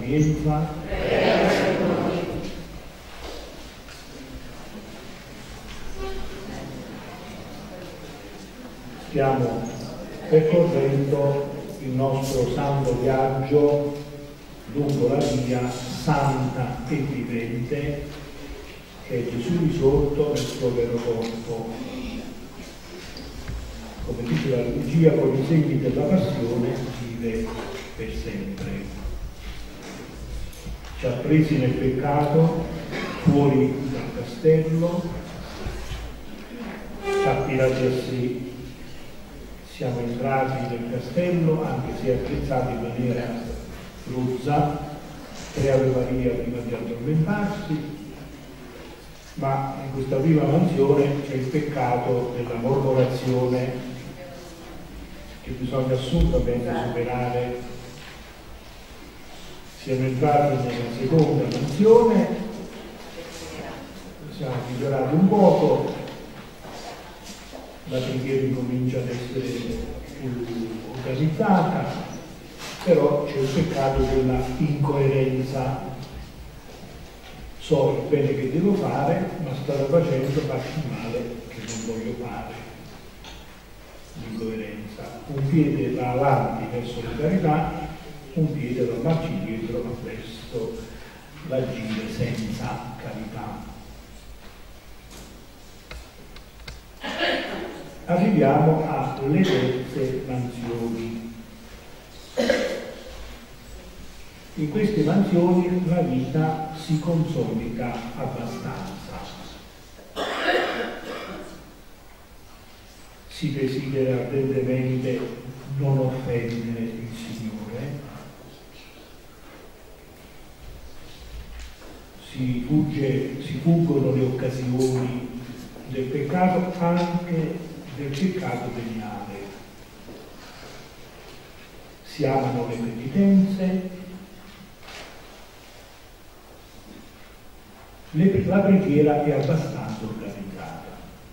sapienza. Stiamo percorrendo il nostro santo viaggio lungo la via santa e vivente che è Gesù risorto nel suo vero corpo. Come dice la liturgia, con i segni della passione vive per sempre. Ci ha presi nel peccato fuori dal castello, ci ha tirati a sé. Siamo entrati nel castello, anche se attrezzati in maniera rozza, 3 Ave Maria prima di addormentarsi, ma in questa prima mansione c'è il peccato della mormorazione che bisogna assolutamente superare. Siamo entrati nella seconda mansione, siamo migliorati un poco, la preghiera comincia ad essere più organizzata, però c'è il peccato della incoerenza. So il bene che devo fare, ma strada facendo faccio il male che non voglio fare. L'incoerenza. Un piede va avanti verso la carità, un piede va marci indietro verso l'agire senza carità. Arriviamo alle terze mansioni. In queste mansioni la vita si consolida abbastanza. Si desidera ardentemente non offendere il Signore, si fuggono le occasioni del peccato, anche del peccato veniale. Si amano le penitenze, la preghiera è abbastanza organizzata.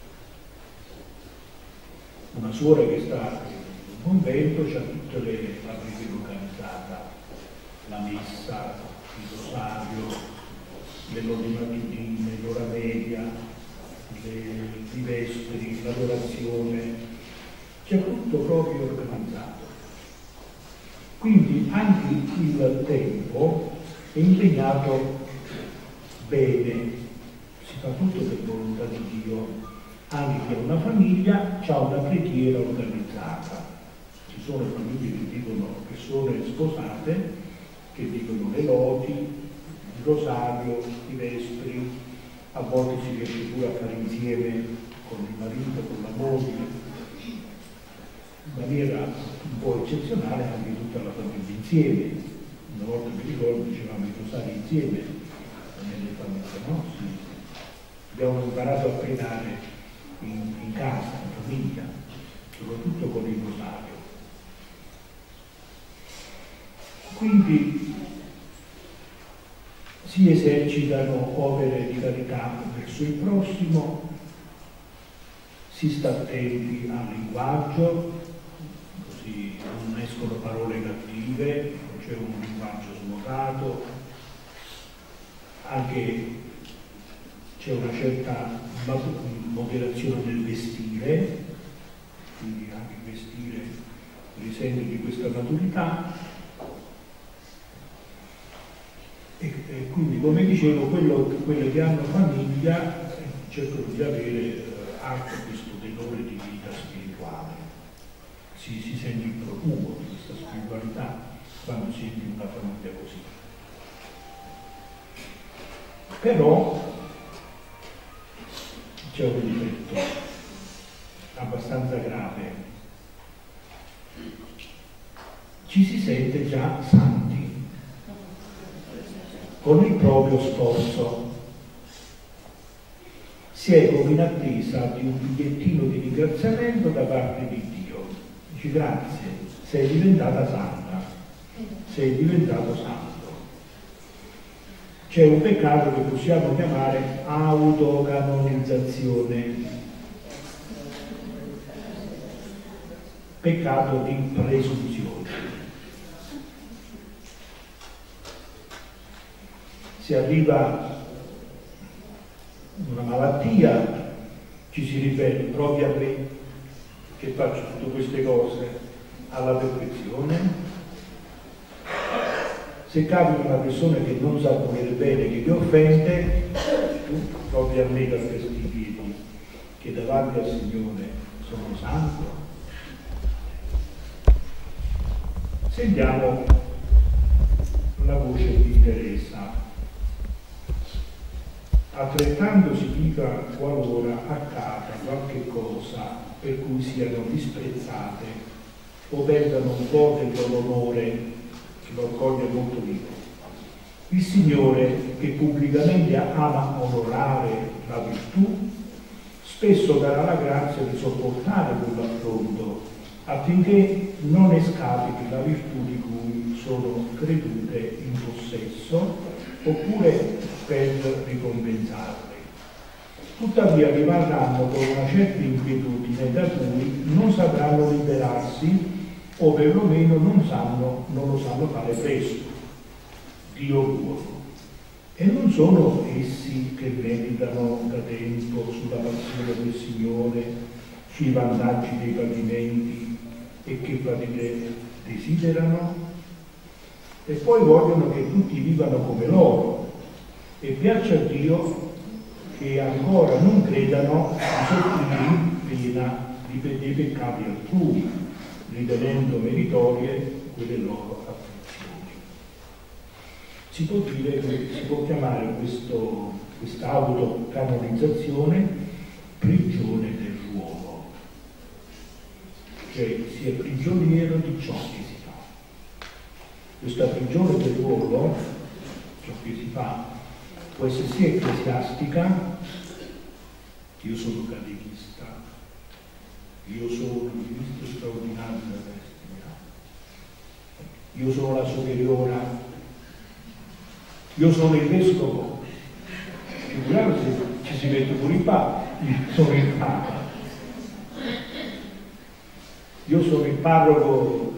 Una suora che sta in un convento c'ha tutte la preghiera organizzata, la messa, il rosario, le lodi mattutine, l'ora media, i vespri, l'adorazione, c'è tutto proprio organizzato. Quindi anche il tempo è impegnato bene, si fa tutto per volontà di Dio. Anche chi ha una famiglia ha una preghiera organizzata. Ci sono famiglie che dicono, persone sposate, che dicono le lodi, il rosario, i vespri. A volte si riesce pure a fare insieme con il marito, con la moglie, in maniera un po' eccezionale anche tutta la famiglia insieme. Una volta mi ricordo dicevamo i rosari insieme nelle famiglie, no? Sì. Abbiamo imparato a pregare in casa, in famiglia, soprattutto con il rosario. Quindi si esercitano opere di carità verso il prossimo, si sta attenti al linguaggio, così non escono parole cattive, non c'è un linguaggio smotato, anche c'è una certa moderazione nel vestire, quindi anche il vestire risente di questa maturità. E quindi, come dicevo, quelle che hanno famiglia cercano di avere anche questo tenore di vita spirituale. Si sente il profumo di questa spiritualità quando si è in una famiglia così. Però c'è un difetto abbastanza grave. Ci si sente già santi con il proprio sforzo. Si è come in attesa di un bigliettino di ringraziamento da parte di Dio. Dici grazie, sei diventata santa, sei diventato santo. C'è un peccato che possiamo chiamare autocanonizzazione, peccato di presunzione. se arriva una malattia ci si ripete, proprio a me che faccio tutte queste cose alla perfezione. Se capita una persona che non sa volere bene, che ti offende, tu proprio a me da questi piedi, che davanti al Signore sono santo. Sentiamo la voce di Teresa. Altrettanto si dica qualora accada qualche cosa per cui siano disprezzate o perdano un po' del loro onore, che lo accoglie molto vivo. Il Signore, che pubblicamente ama onorare la virtù, spesso darà la grazia di sopportare quell'affronto affinché non ne scapiti la virtù di cui sono credute in possesso, oppure per ricompensarle. Tuttavia rimarranno con una certa inquietudine da cui non sapranno liberarsi o perlomeno non lo sanno fare presto. Dio buono. E non sono essi che meditano da tempo sulla passione del Signore, sui vantaggi dei padimenti e che desiderano? E poi vogliono che tutti vivano come loro, e piace a Dio che ancora non credano di soffrire in pena dei peccati altrui, ritenendo meritorie quelle loro afflizioni. Si può dire che si può chiamare questa autocanonizzazione prigione del ruolo, cioè si è prigioniero di ciò che si fa. Questa prigione del ruolo, ciò che si fa, può essere sia ecclesiastica, io sono catechista, io sono il ministro straordinario della Cristianità, io sono la superiora, io sono il vescovo, figurate se ci si mette pure il Papa, io sono il Papa, io sono il parroco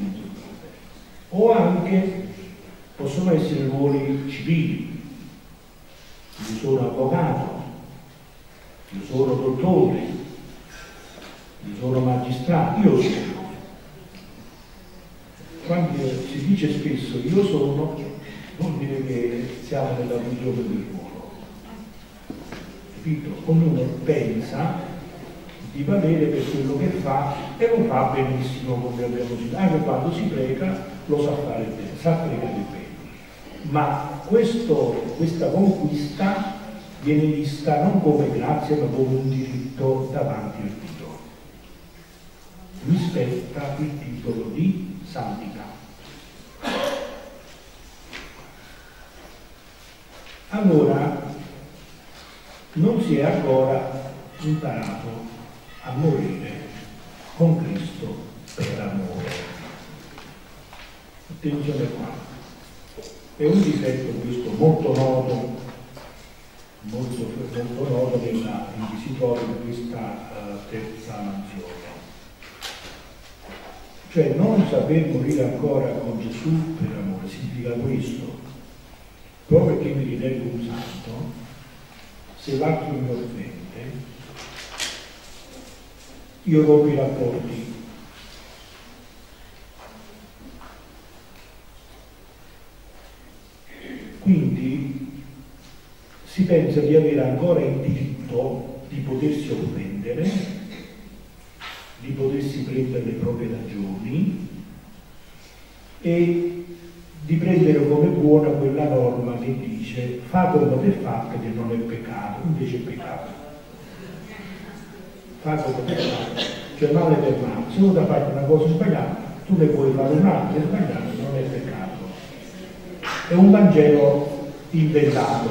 o anche possono essere ruoli civili. Io sono avvocato, io sono dottore, io sono magistrato, io sono. Quando si dice spesso io sono, vuol dire che siamo nella prigione del ruolo. Capito? Ognuno pensa di valere per quello che fa e lo fa benissimo, come abbiamo detto. Anche quando si prega lo sa fare bene, sa pregare bene. Ma questa conquista viene vista non come grazia ma come un diritto davanti al Dio. Mi spetta il titolo di santità. Allora non si è ancora imparato a morire con Cristo per amore. Attenzione qua. È un difetto questo molto noto che si trova in questa terza mansione. Cioè non saper morire ancora con Gesù per amore significa questo. Proprio perché mi ritengo un santo, se l'altro mi offende, io rompo i rapporti. Quindi si pensa di avere ancora il diritto di potersi offendere, di potersi prendere le proprie ragioni e di prendere come buona quella norma che dice fa come te fatto che non è peccato, invece è peccato. Fa come te fatto, cioè male per male. Se uno ti ha fatto una cosa sbagliata, tu ne puoi fare un'altra sbagliata, non è peccato. È un Vangelo inventato.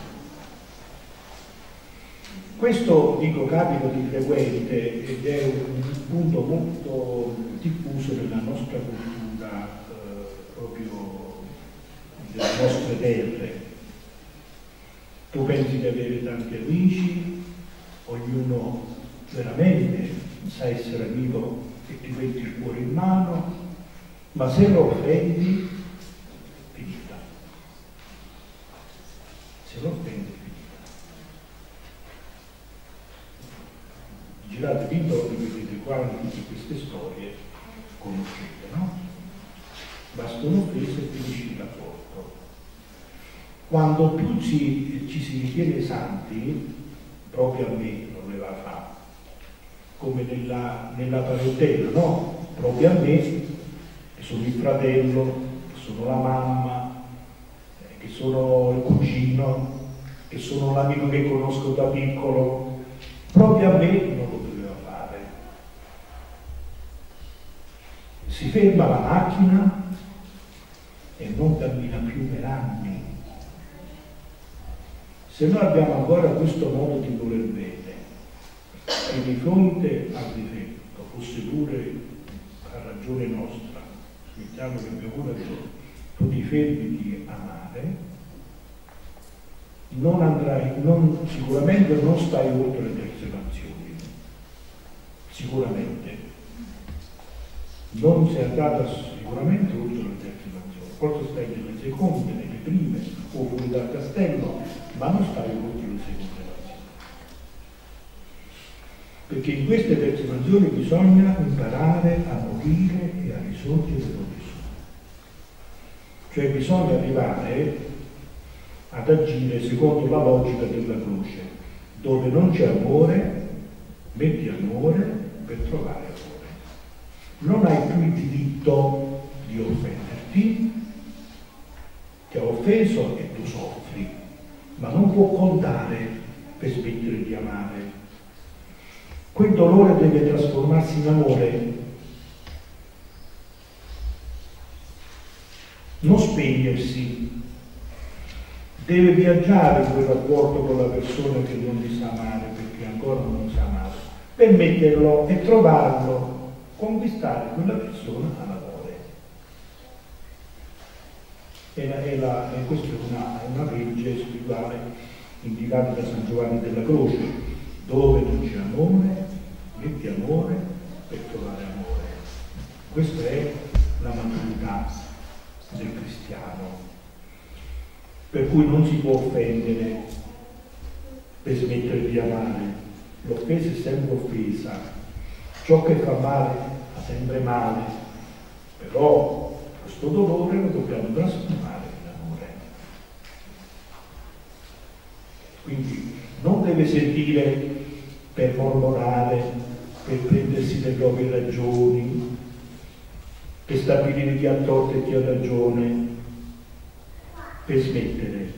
Questo, dico, capita di frequente ed è un punto molto diffuso nella nostra cultura, proprio delle nostre terre. Tu pensi di avere tanti amici, ognuno veramente sa essere amico e ti metti il cuore in mano, ma se lo offendi, finita. girate dintorno e vedete quante di queste storie conoscete, no? Basta un'offesa e finisce il rapporto. Quando più ci si ritiene santi, proprio a me non le va a fare, come nella parentela, no? Proprio a me, che sono il fratello, che sono la mamma, che sono il cugino, che sono l'amico che conosco da piccolo, proprio a me non lo doveva fare. Si ferma la macchina e non cammina più per anni. Se noi abbiamo ancora questo modo di voler bene, e di fronte al difetto, fosse pure a ragione nostra, mettiamo che mio cura tu ti fermi di amare, non andrai, sicuramente non stai oltre le terze mansioni, sicuramente. Non sei andata sicuramente oltre le terze mansioni, forse stai nelle seconde, nelle prime, o fuori dal castello, ma non stai oltre le seconde mansioni. Perché in queste terze mansioni bisogna imparare a morire e a risorgere da Gesù. Cioè bisogna arrivare ad agire secondo la logica della croce, dove non c'è amore, metti amore per trovare amore. Non hai più il diritto di offenderti, ti ha offeso e tu soffri, ma non può contare per smettere di amare. Quel dolore deve trasformarsi in amore, non spegnersi. Deve viaggiare in quel rapporto con la persona che non ti sa amare, perché ancora non sa amare, per metterlo e trovarlo, conquistare quella persona all'amore. E questa è una legge spirituale indicata da San Giovanni della Croce, dove non c'è amore, metti amore per trovare amore. Questa è la maturità del cristiano. Per cui non si può offendere per smettere di amare. L'offesa è sempre offesa. Ciò che fa male fa sempre male. Però questo dolore lo dobbiamo trasformare in amore. Quindi non deve sentire per mormorare, per prendersi le proprie ragioni, per stabilire chi ha torto e chi ha ragione, per smettere.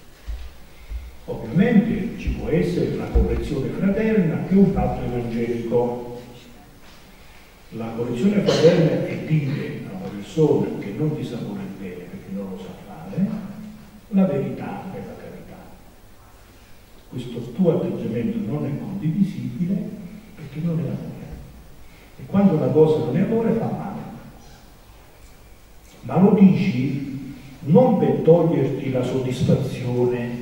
Ovviamente ci può essere la correzione fraterna, che è un fatto evangelico. La correzione fraterna è dire a una persona che non ti sa voler bene perché non lo sa fare la verità e la carità. Questo tuo atteggiamento non è condivisibile perché non è amore. E quando una cosa non è amore fa male. Ma lo dici non per toglierti la soddisfazione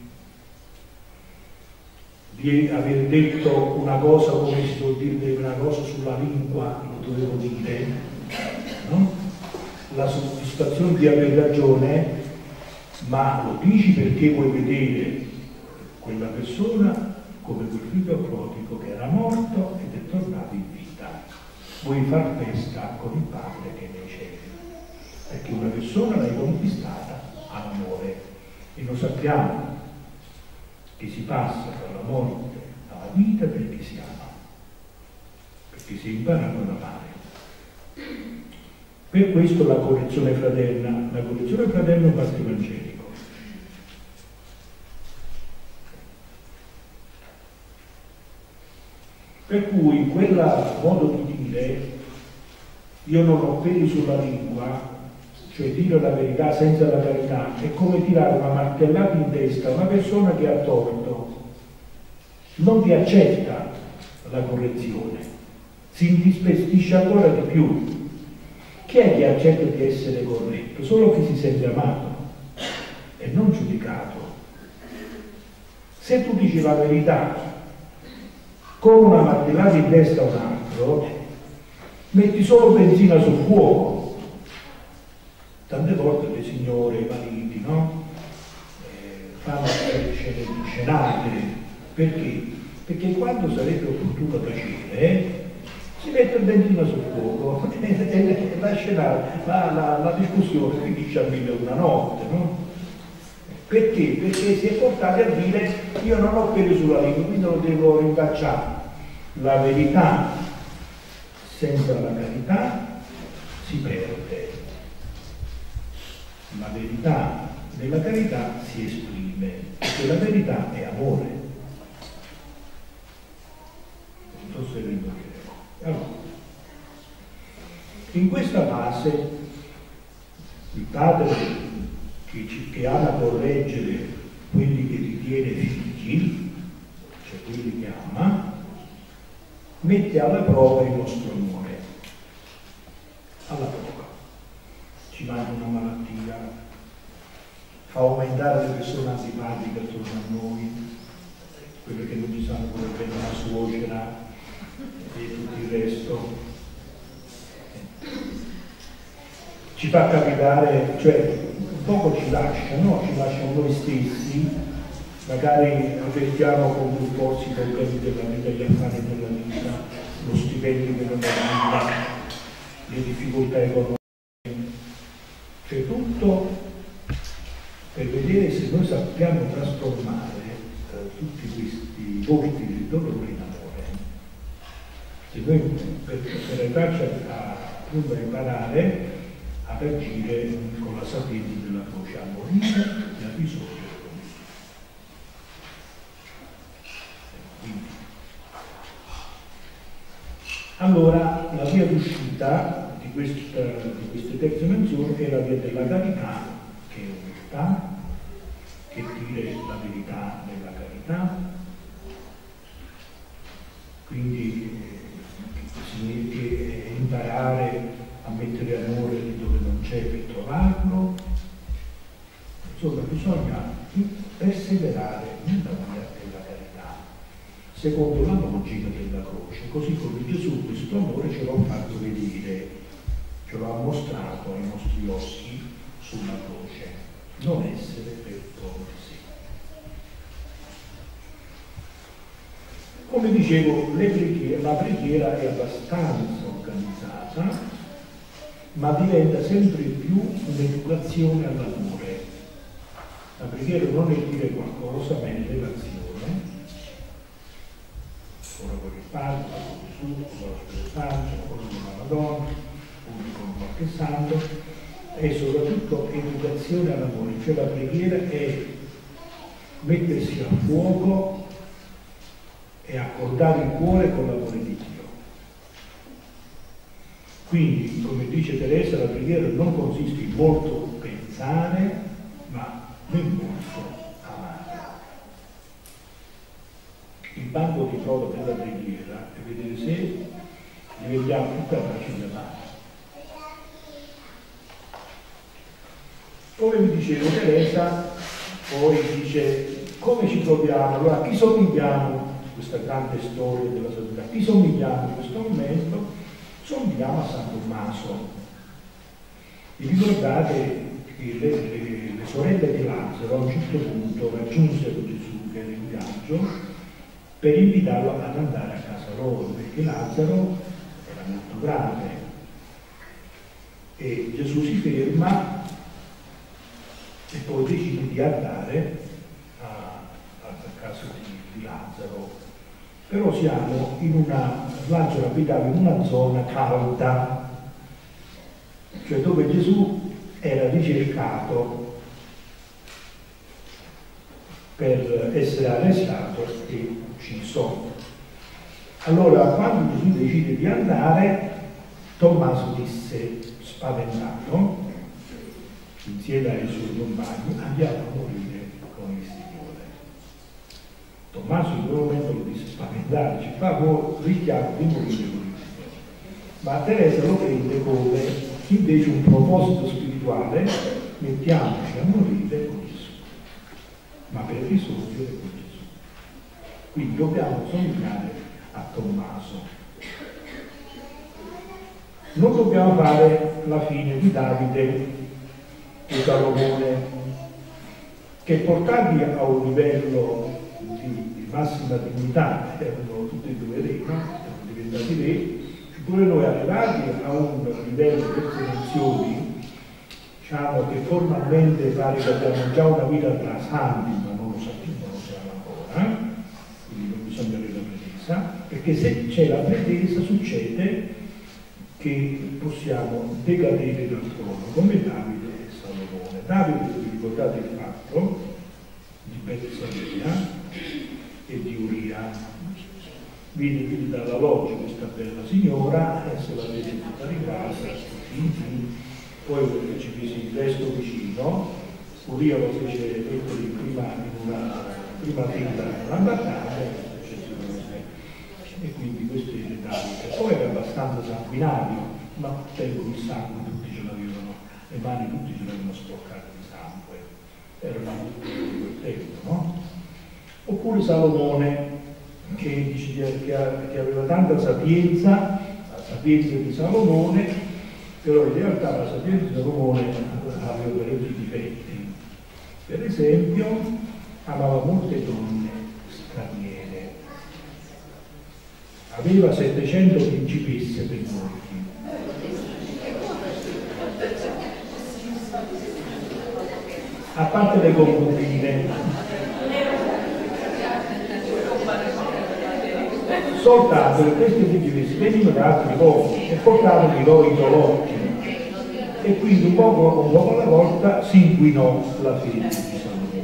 di aver detto una cosa, come si può dire, una cosa sulla lingua, lo dovevo dire, no? La soddisfazione di aver ragione, ma lo dici perché vuoi vedere quella persona come quel figlio prodigo che era morto ed è tornato in vita. Vuoi far festa con il Padre che è nei cieli. Perché una persona l'hai conquistata all'amore e lo sappiamo che si passa dalla morte alla vita perché si ama, perché si è imparato ad amare. Per questo la correzione fraterna è un fatto evangelico. Per cui in quel modo di dire io non ho peli sulla lingua, cioè dire la verità senza la carità, è come tirare una martellata in testa a una persona che ha torto, non ti accetta la correzione, si indispestisce ancora di più. Chi è che accetta di essere corretto? Solo chi si sente amato e non giudicato. Se tu dici la verità con una martellata in testa a un altro, metti solo benzina sul fuoco. Tante volte le signore, i mariti, no? Fanno scene di scenate. Perché? perché quando sarebbe opportuno tacere, si mette il benzina sul fuoco e lascia la discussione finisce a 1001 notte, no? Perché? Perché si è portati a dire io non ho peli sulla lingua, quindi lo devo rinfacciare. La verità senza la carità si perde. La verità nella carità si esprime, perché la verità è amore. Non so se lo allora, in questa fase il padre che ama correggere quelli che ritiene figli, cioè quelli che ama, mette alla prova il nostro amore, alla prova. Ci manca una malattia, fa aumentare le persone antipatiche attorno a noi, quelle che non ci sanno come prende la suocera e tutto il resto. Ci fa capitare, cioè un poco ci lasciano noi stessi, magari avvertiamo con concorsi problemi della vita, gli affari della vita, lo stipendio che non arriva, le difficoltà economiche, cioè tutto per vedere se noi sappiamo trasformare tutti questi volti del dolore in amore. Se noi per aiutarci appunto a imparare ad agire con la sapienza della croce, a morire e a risorgere con Gesù. Allora, la via d'uscita di queste terze menzioni è la via della carità, che è umiltà, che dire la verità nella carità, quindi che imparare a mettere amore lì dove non c'è per trovarlo. Insomma, bisogna perseverare nella via della carità, secondo la logica della croce, così come Gesù questo amore ce l'ha fatto vedere, ce l'ha mostrato ai nostri occhi sulla croce, non essere per sé. Come dicevo, la preghiera è abbastanza organizzata, ma diventa sempre più un'educazione all'amore. La preghiera non è dire qualcosa, ma è relazione. Ora con il Padre, con Gesù, con lo Spirito Santo, con la Madonna, con qualche santo, è soprattutto educazione all'amore, cioè la preghiera è mettersi a fuoco e accordare il cuore con l'amore di Dio. Quindi, come dice Teresa, la preghiera non consiste in molto pensare, ma in molto amare. Il banco di prova della preghiera è vedere se diventiamo più capaci di amare. Come vi dicevo, Teresa poi dice come ci troviamo, allora a chi somigliamo, questa grande storia della santità, a chi somigliamo in questo momento? Somigliamo a San Tommaso. Vi ricordate che le sorelle di Lazzaro a un certo punto raggiunsero Gesù, che era in viaggio, per invitarlo ad andare a casa loro, perché Lazzaro era molto grave. E Gesù si ferma e poi decide di andare a casa di Lazzaro. Però siamo Lazzaro abitava in una zona calda, cioè dove Gesù era ricercato per essere arrestato e ucciso. Allora, quando Gesù decide di andare, Tommaso disse, spaventato, insieme ai suoi compagni, andiamo a morire con il Signore. Tommaso in quel momento lo disse spaventato, rischiamo di morire con il Signore. Ma Teresa lo prende come invece un proposito spirituale, mettiamoci a morire con Gesù, ma per risorgere con Gesù. Quindi dobbiamo somigliare a Tommaso. Non dobbiamo fare la fine di Davide e Salomone, che portati a un livello di massima dignità, erano tutti e due re, no? Erano diventati re, pure noi arrivati a un livello di queste nazioni, diciamo che formalmente pare che abbiamo già una vita tra santi, ma non lo sappiamo, non lo siamo ancora, quindi non bisogna avere la pretesa, perché se c'è la pretesa succede che possiamo decadere dal trono, come Davide e Salomone. Davide, vi ricordate il fatto di Betsalia e di Uria, vide quindi dalla loggia questa bella signora, se la vede tutta di casa, poi ci mise il resto vicino, Uria lo fece mettere in una prima fila una battaglia, e quindi questo è Davide. Poi era abbastanza sanguinario, ma tempo di sangue tutti ce l'avevano, le mani tutti ce l'avevano sporcate di sangue, erano tutti di quel tempo, no? Oppure Salomone, che dice che aveva tanta sapienza, la sapienza di Salomone, però in realtà la sapienza di Salomone aveva parecchi difetti. Per esempio, amava molte donne straniere. Aveva 700 principesse per morti. A parte le concubine, soltanto che queste principesse venivano da altri popoli e portavano i loro idolotti, e quindi un poco alla volta si inquinò la fede di Salomone,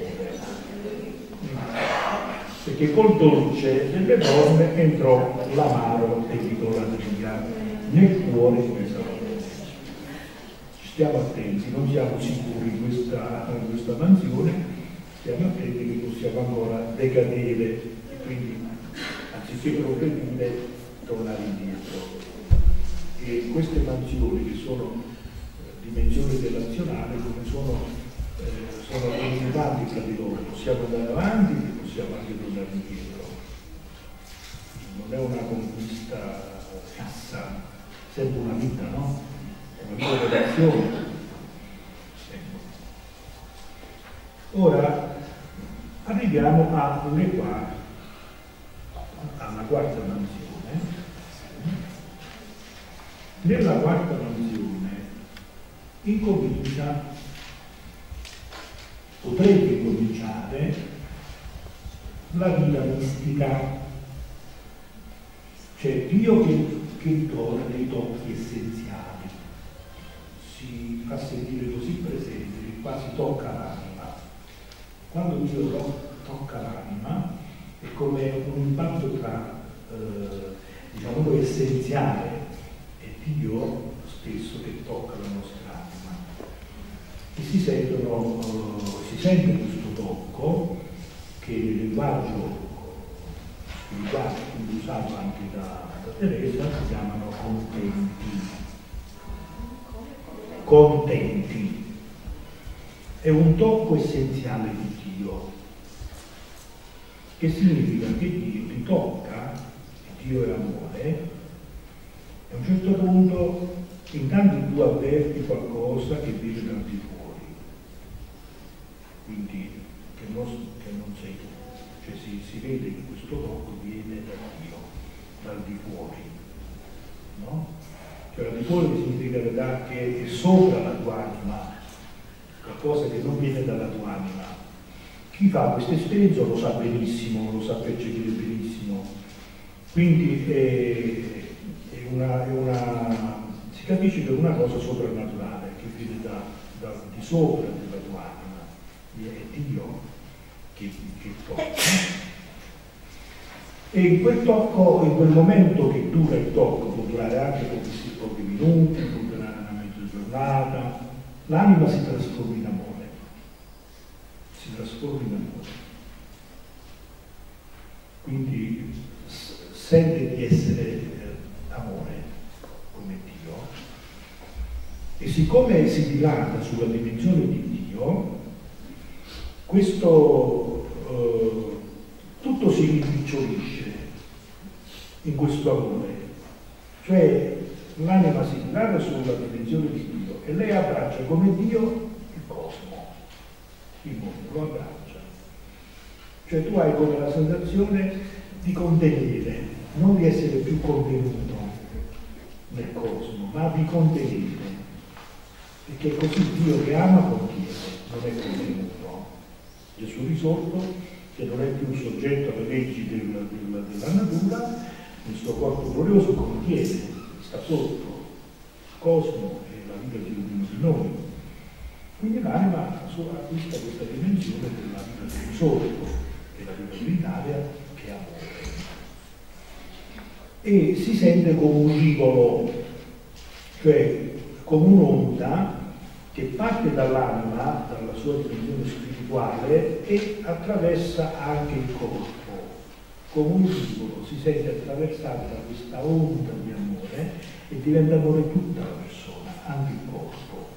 perché col dolce delle donne entrò l'amaro dell'idolatria nel cuore di Salomone. Ci stiamo attenti, non siamo sicuri in questa mansione, stiamo attenti che possiamo ancora decadere e quindi anziché progredire tornare indietro. E queste mansioni che sono dimensioni relazionali, come sono comunicanti tra di loro, possiamo andare avanti e possiamo anche tornare indietro. Non è una conquista fissa, sempre una vita, no? È una vita di relazione. Ora arriviamo alla quarta mansione. Nella quarta mansione potrebbe incominciare la vita mistica, cioè Dio che dona dei tocchi essenziali, si fa sentire così presente che quasi tocca l'anima. Quando Dio tocca l'anima è come un impatto tra diciamo essenziale e Dio stesso che tocca la nostra anima. E si sente questo tocco che nel linguaggio spirituale, quindi usato anche da Teresa, si chiamano contenti. È un tocco essenziale di Dio, che significa che Dio ti tocca, Dio è amore, e a un certo punto intanto tu avverti qualcosa che viene dal di fuori, quindi che non sei tu, cioè si vede che questo tocco viene da Dio, dal di fuori, no? Cioè dal di fuori significa che è sopra la tua anima, qualcosa che non viene dalla tua anima. Chi fa questa esperienza lo sa benissimo, lo sa percepire benissimo, quindi si capisce che è una cosa soprannaturale che viene di sopra della tua anima, è Dio che tocca. E in quel tocco, in quel momento che dura il tocco, può durare anche pochi minuti, può durare una mezza giornata, l'anima si trasforma in amore. Si trasforma in amore. Quindi sente di essere amore come Dio, e siccome si dilata sulla dimensione di Dio, questo tutto si rimpicciolisce in questo amore, cioè l'anima si dilata sulla dimensione di Dio e lei abbraccia come Dio il cosmo, il mondo lo abbraccia. Cioè tu hai come la sensazione di contenere, non di essere più contenuto nel cosmo, ma di contenere. Perché è così Dio che ama contiene, non è contenuto. Gesù risorto, che non è più soggetto alle leggi della natura, il suo corpo glorioso contiene, sta sotto il cosmo e la vita di ognuno di noi. Quindi l'anima acquista questa dimensione della vita del risorto, della vita dell'Italia, che è amore. E si sente come un rivolo, cioè come un'onda che parte dall'anima, dalla sua dimensione spirituale e attraversa anche il corpo. Come un rivolo si sente attraversato da questa onda di amore e diventa amore tutta la persona, anche il corpo.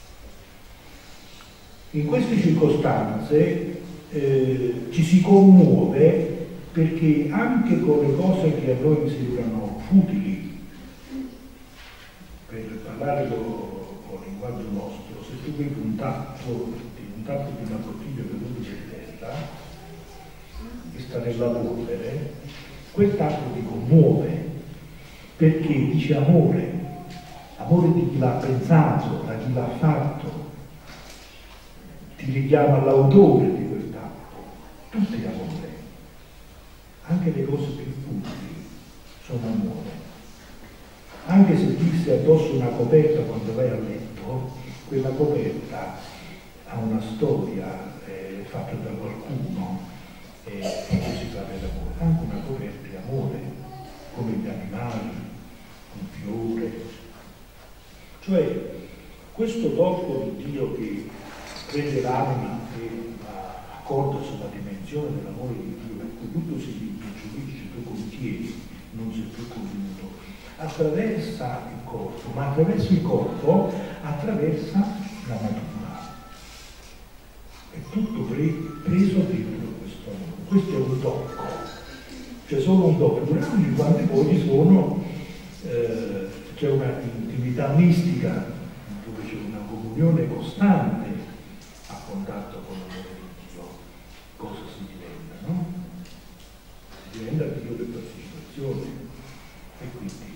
In queste circostanze ci si commuove perché anche con le cose che a noi sembrano futili, per parlare con il linguaggio nostro, se tu vedi un tappo di una bottiglia caduta per terra, che sta nella polvere, quel tappo ti commuove, perché dice amore di chi l'ha pensato, da chi l'ha fatto, ti richiama all'autore di quel tappo, tutto è amore. Anche le cose più futili sono amore. Anche se ti sei addosso una coperta quando vai a letto, quella coperta ha una storia fatta da qualcuno e si parla d'amore. Anche una coperta è amore, come gli animali, un fiore. Cioè, questo dono di Dio che prende l'anima e accorda sulla dimensione dell'amore di Dio, per cui tutto si giudice, tu contieni, non sei più contenuto, attraversa il corpo, ma attraverso il corpo attraversa la natura. È tutto preso dentro questo amore. Questo è un tocco, cioè solo un tocco, quanti poi ci sono, c'è una intimità mistica, dove c'è una comunione costante a contatto con l'amore di Dio. Cosa si diventa, no? Si diventa Dio per partecipazione. E quindi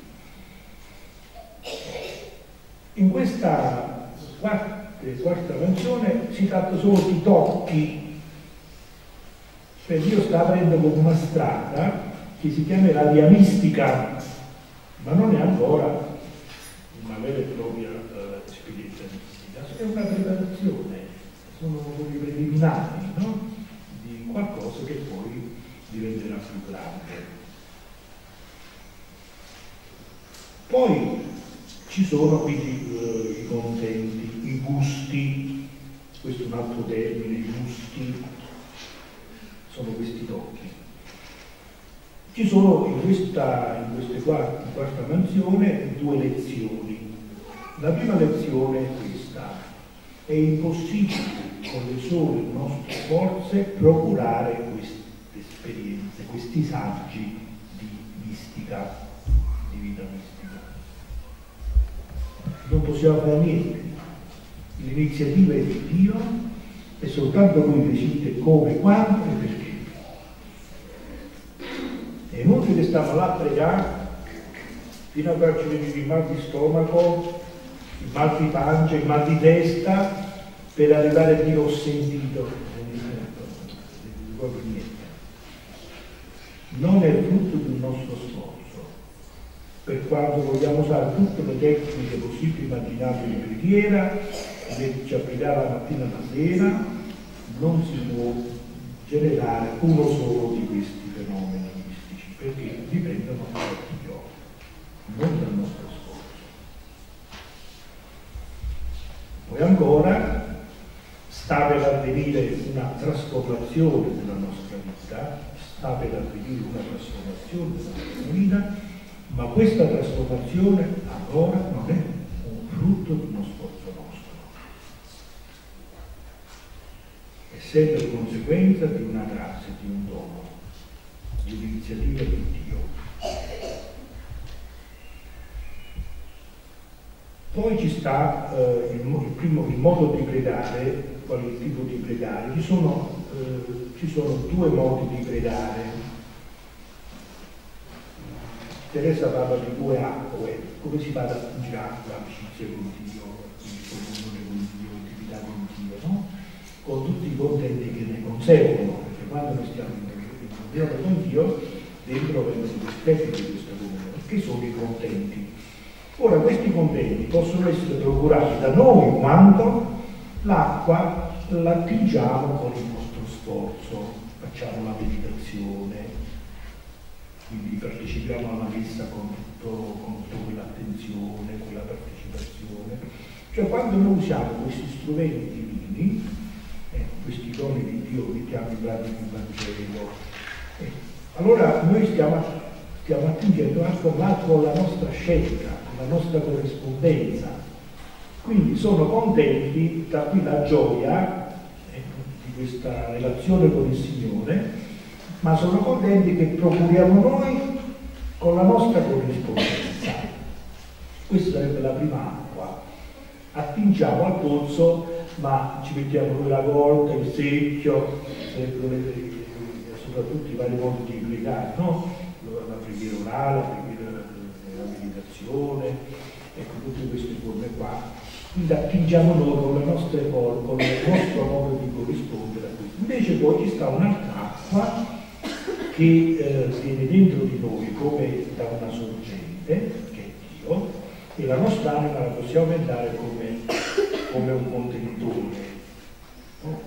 in questa quarta mansione si tratta solo di tocchi, cioè Dio sta aprendo come una strada che si chiamerà via mistica, ma non è ancora una vera e propria esperienza mistica, è una preparazione, sono come i preliminari, no? Di qualcosa che poi diventerà più grande. Poi ci sono quindi i contenti, i gusti, questo è un altro termine, i gusti, sono questi tocchi. Ci sono in questa quarta mansione due lezioni. La prima lezione è questa: è impossibile con le sole nostre forze procurare queste esperienze, questi saggi di mistica, di vita mistica. Non possiamo fare niente, l'iniziativa è di Dio e soltanto Lui decide come, quando e perché. È inutile stare là a pregare fino a farci venire il mal di stomaco, il mal di pancia, il mal di testa, per arrivare a dire ho sentito, non proprio niente. Non è il frutto di un nostro sforzo. Per quanto vogliamo usare tutte le tecniche possibili immaginabili di preghiera, ci applicare la mattina e la sera, non si può generare uno solo di questi fenomeni mistici, perché dipendono da Dio, non dal nostro sforzo. Poi ancora sta per avvenire una trasformazione della nostra vita, sta per avvenire una trasformazione della nostra vita, ma questa trasformazione ancora non è un frutto di uno sforzo nostro, è sempre conseguenza di una grazia, di un dono, di un'iniziativa di Dio. Poi ci sta il modo di pregare, qual è il tipo di pregare. Ci sono ci sono due modi di pregare. Teresa parla di due acque, come si fa ad attingere acqua, amicizia con Dio, comunione con Dio, intimità con Dio, no? Con tutti i contenti che ne conseguono, perché quando noi stiamo in comunione con Dio, dentro vengono gli effetti di questa comunione, che sono i contenti. Ora, questi contenti possono essere procurati da noi quando l'acqua l'attingiamo con il nostro sforzo, facciamo la meditazione, quindi partecipiamo alla messa con tutta quell'attenzione, quella partecipazione. Cioè quando noi usiamo questi strumenti divini, questi doni di Dio, mettiamo i brani di Vangelo, allora noi stiamo attingendo anche con la nostra scelta, con la nostra corrispondenza. Quindi sono contenti, da qui la gioia di questa relazione con il Signore, ma sono contenti che procuriamo noi con la nostra corrispondenza. Questa sarebbe la prima acqua. Attingiamo al pozzo, ma ci mettiamo noi la volta, il secchio, soprattutto i vari modi di pregare, no? La preghiera orale, la meditazione, ecco, tutte queste forme qua. Quindi attingiamo noi con le nostre forme, con il nostro modo di corrispondere a questo. Invece poi ci sta un'altra acqua che viene dentro di noi come da una sorgente, che è Dio, e la nostra anima la possiamo vedere come un contenitore, no?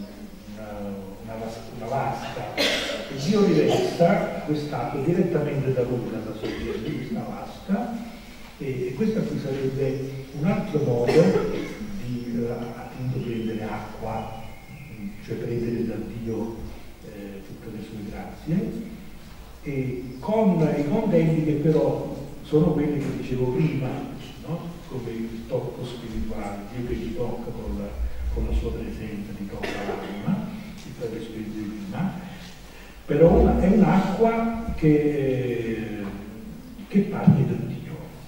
una vasca. E Dio rivesta quest'acqua direttamente da lui, dalla sorgente di questa vasca, e questa qui sarebbe un altro modo di appunto prendere acqua, cioè prendere da Dio tutte le sue grazie, e con i contenti che però sono quelli che dicevo prima, no? Come il tocco spirituale, Dio che ti tocca con la sua presenza, ti tocca l'anima, ti fa respirare prima, però è un'acqua che parte da Dio,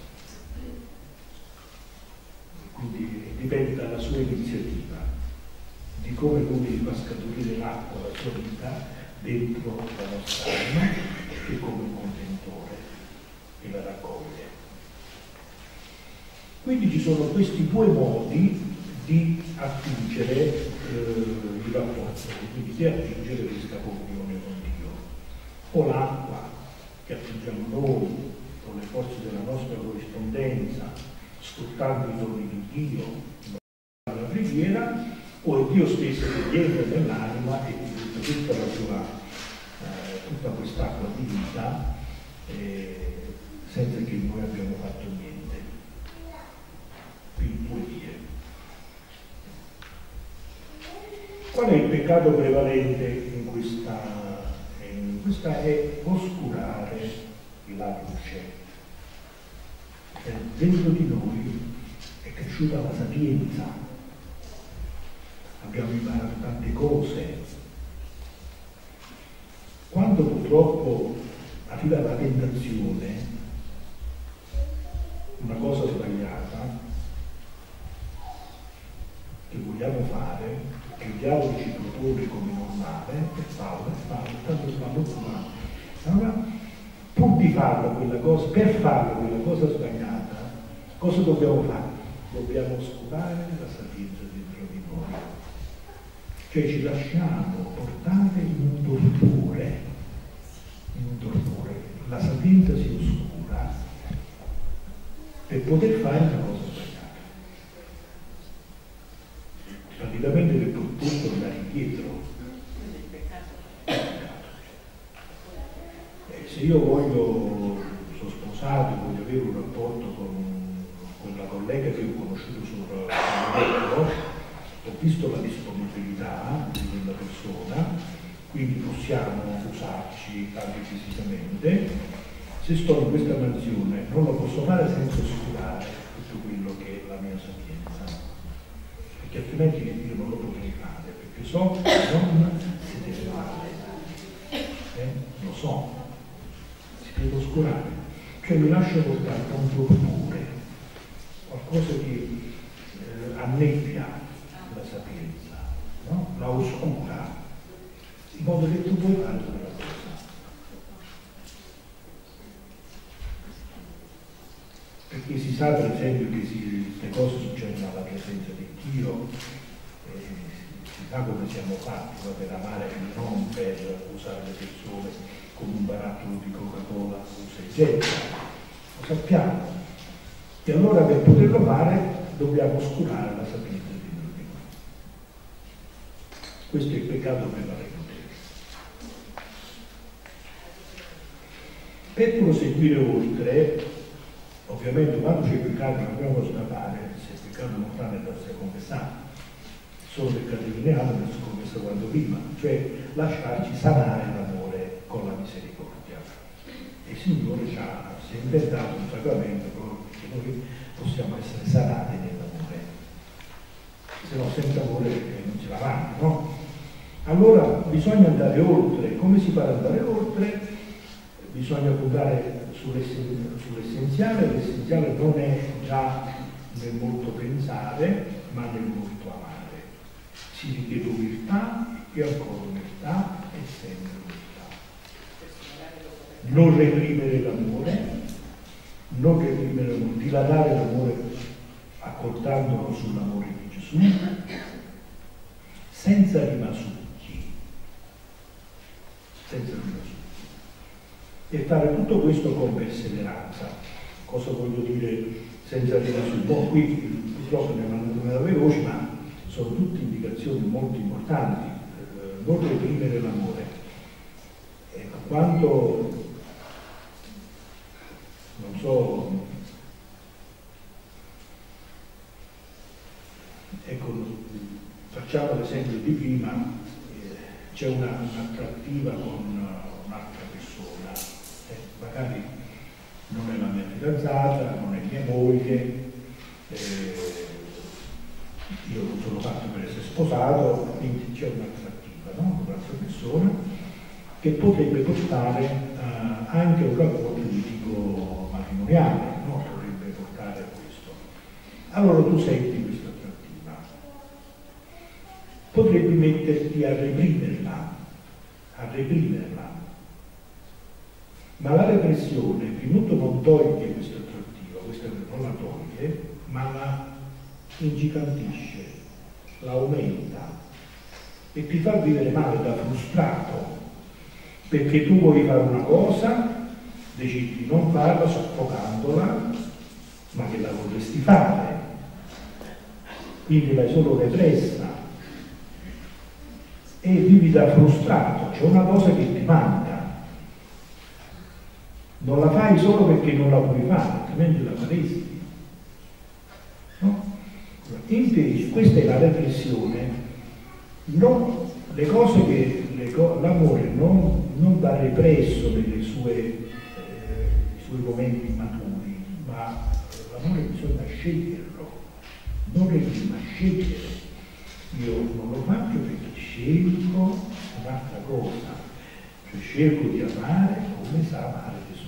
quindi dipende dalla sua iniziativa, di come lui fa scaturire l'acqua, la sua vita, dentro la nostra anima, e come un contenitore che la raccoglie. Quindi ci sono questi due modi di attingere il rapporto, quindi di attingere questa comunione con Dio. O l'acqua che attingiamo noi con le forze della nostra corrispondenza, sfruttando i doni di Dio, la preghiera, o è Dio stesso che viene nell'anima e tutta la sua tutta quest'acqua di vita senza che noi abbiamo fatto niente. Quindi puoi dire. Qual è il peccato prevalente in questa? Questa è oscurare la luce. Dentro di noi è cresciuta la sapienza, abbiamo imparato tante cose. Quando purtroppo arriva la tentazione, una cosa sbagliata che vogliamo fare, che il diavolo ci propone come normale, è fallo, tanto fallo prima. Allora, pur di farlo quella cosa, per farlo quella cosa sbagliata, cosa dobbiamo fare? Dobbiamo oscurare la sapienza dentro di noi. Cioè ci lasciamo portare in un torpore, la sapienza si oscura per poter fare una cosa sbagliata. Praticamente per poter tornare indietro. Se io sono sposato, voglio avere un rapporto con la collega che ho conosciuto sul netto, ho visto la disponibilità di quella persona, quindi possiamo usarci anche fisicamente. Se sto in questa mansione non lo posso fare senza oscurare tutto quello che è la mia sapienza, perché altrimenti io non lo potrei fare, perché so che non si deve fare, lo so, si deve oscurare, cioè mi lascio portare da un torpore, qualcosa che annebbia la sapienza, no? La oscura, in modo che tu puoi fare quella cosa. Perché si sa per esempio che queste cose succedono alla presenza di Dio, si sa come siamo fatti, no? Per amare e non per usare le persone come un barattolo di Coca-Cola, usa e getta, lo sappiamo. E allora per poterlo fare dobbiamo oscurare la sapienza di Dio. Questo è il peccato per la reputazione. Per proseguire oltre, ovviamente quando c'è il peccato la prima cosa da fare, se il peccato mortale da essere confessato, solo peccati lineali non si confessa quanto prima, cioè lasciarci sanare l'amore con la misericordia. E il Signore ci ha inventato un sacramento perché noi possiamo essere sanati nell'amore, se no senza amore non si va avanti, no? Allora bisogna andare oltre. Come si fa ad andare oltre? Bisogna puntare sull'essenziale. L'essenziale non è già nel molto pensare, ma nel molto amare. Si richiede umiltà e ancora umiltà e sempre umiltà. Non reprimere l'amore, dilatare l'amore accordandolo sull'amore di Gesù, senza rimasucchi, e fare tutto questo con perseveranza. Cosa voglio dire senza rimasucchi? Qui purtroppo ne vanno veloci, ma sono tutte indicazioni molto importanti. Non reprimere l'amore. Quando, non so, ecco, facciamo l'esempio di prima, c'è un'attrattiva con un'altra persona, magari non è la mia fidanzata, non è mia moglie, io non sono fatto per essere sposato, quindi c'è un'attrattiva, no? Un'altra persona che potrebbe portare anche a un rapporto litigo matrimoniale, no? Potrebbe portare a questo. Allora tu senti questa attrattiva, potrebbe metterti a reprimerla, ma la repressione prima di tutto non toglie questa attrattiva, questa non la toglie, ma la ingigantisce, la aumenta e ti fa vivere male da frustrato, perché tu vuoi fare una cosa, decidi di non farla soffocandola, ma che la vorresti fare, quindi l'hai solo repressa e vivi da frustrato. C'è una cosa che ti manca, non la fai solo perché non la puoi fare, altrimenti la faresti, no? Invece questa è la repressione, no? Le cose che l'amore non va represso nei suoi momenti maturi, ma l'amore bisogna sceglierlo, non reprima, scegliere. Io non lo faccio perché scelgo un'altra cosa, cioè scelgo di amare come sa amare Gesù,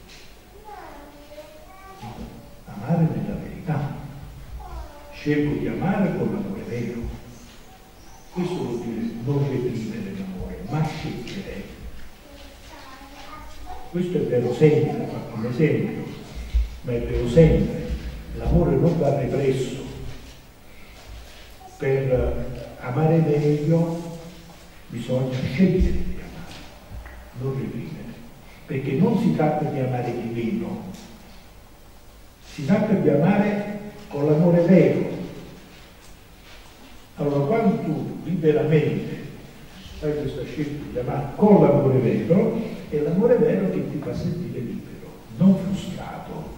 amare nella verità, scelgo di amare con l'amore vero. Questo vuol dire non reprimere l'amore, ma scegliere. Questo è vero sempre, ho fatto un esempio, ma è vero sempre. L'amore non va represso. Per amare meglio bisogna scegliere di amare, non reprimere, perché non si tratta di amare di meno, si tratta di amare con l'amore vero. Allora quando tu liberamente fai questa scelta di amare con l'amore vero, è l'amore vero che ti fa sentire libero, non frustrato.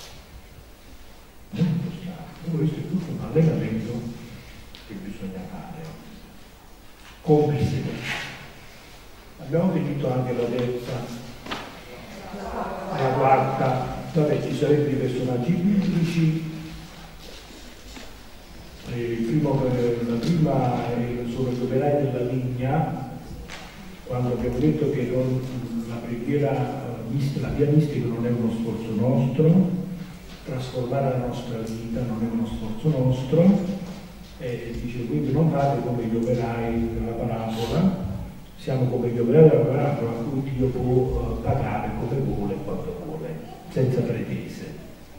Questo è tutto un allenamento che bisogna fare con perseveranza. Abbiamo finito anche la terza, la quarta. Vabbè, ci sarebbero i personaggi biblici. La prima sono gli operai della vigna, quando abbiamo detto che la preghiera la via mistica non è uno sforzo nostro, trasformare la nostra vita non è uno sforzo nostro, e dice quindi non fate come gli operai della parabola Siamo come gli operai del lavoro a cui Dio può pagare come vuole e quando vuole, senza pretese,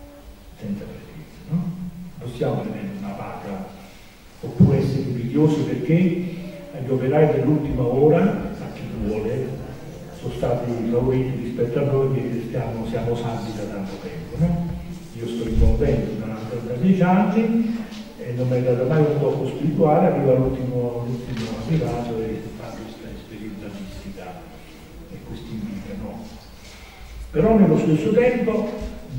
no? Possiamo avere una paga oppure essere invidiosi perché gli operai dell'ultima ora, a chi vuole, sono stati favoriti rispetto a noi che siamo salvi da tanto tempo, no? Io sto in convento da 36 anni e non mi è dato mai un tocco spirituale, arriva l'ultimo arrivato e fa questa esperienza mistica e questi invita, no? Però nello stesso tempo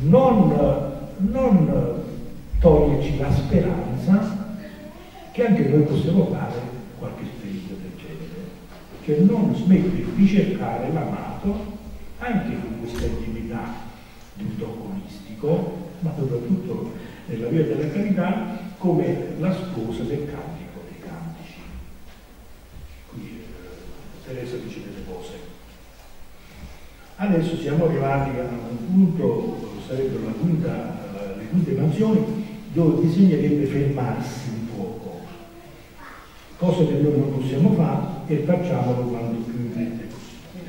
non toglierci la speranza che anche noi possiamo fare qualche esperienza del genere, cioè non smettere di cercare l'amato anche in questa intimità di un tocco mistico, ma soprattutto nella via della carità, come la sposa del cantico dei cantici. Qui Teresa dice delle cose. Adesso siamo arrivati a un punto, sarebbero le quinte mansioni, dove bisognerebbe fermarsi un poco, cosa che noi non possiamo fare e facciamolo quando più in mente è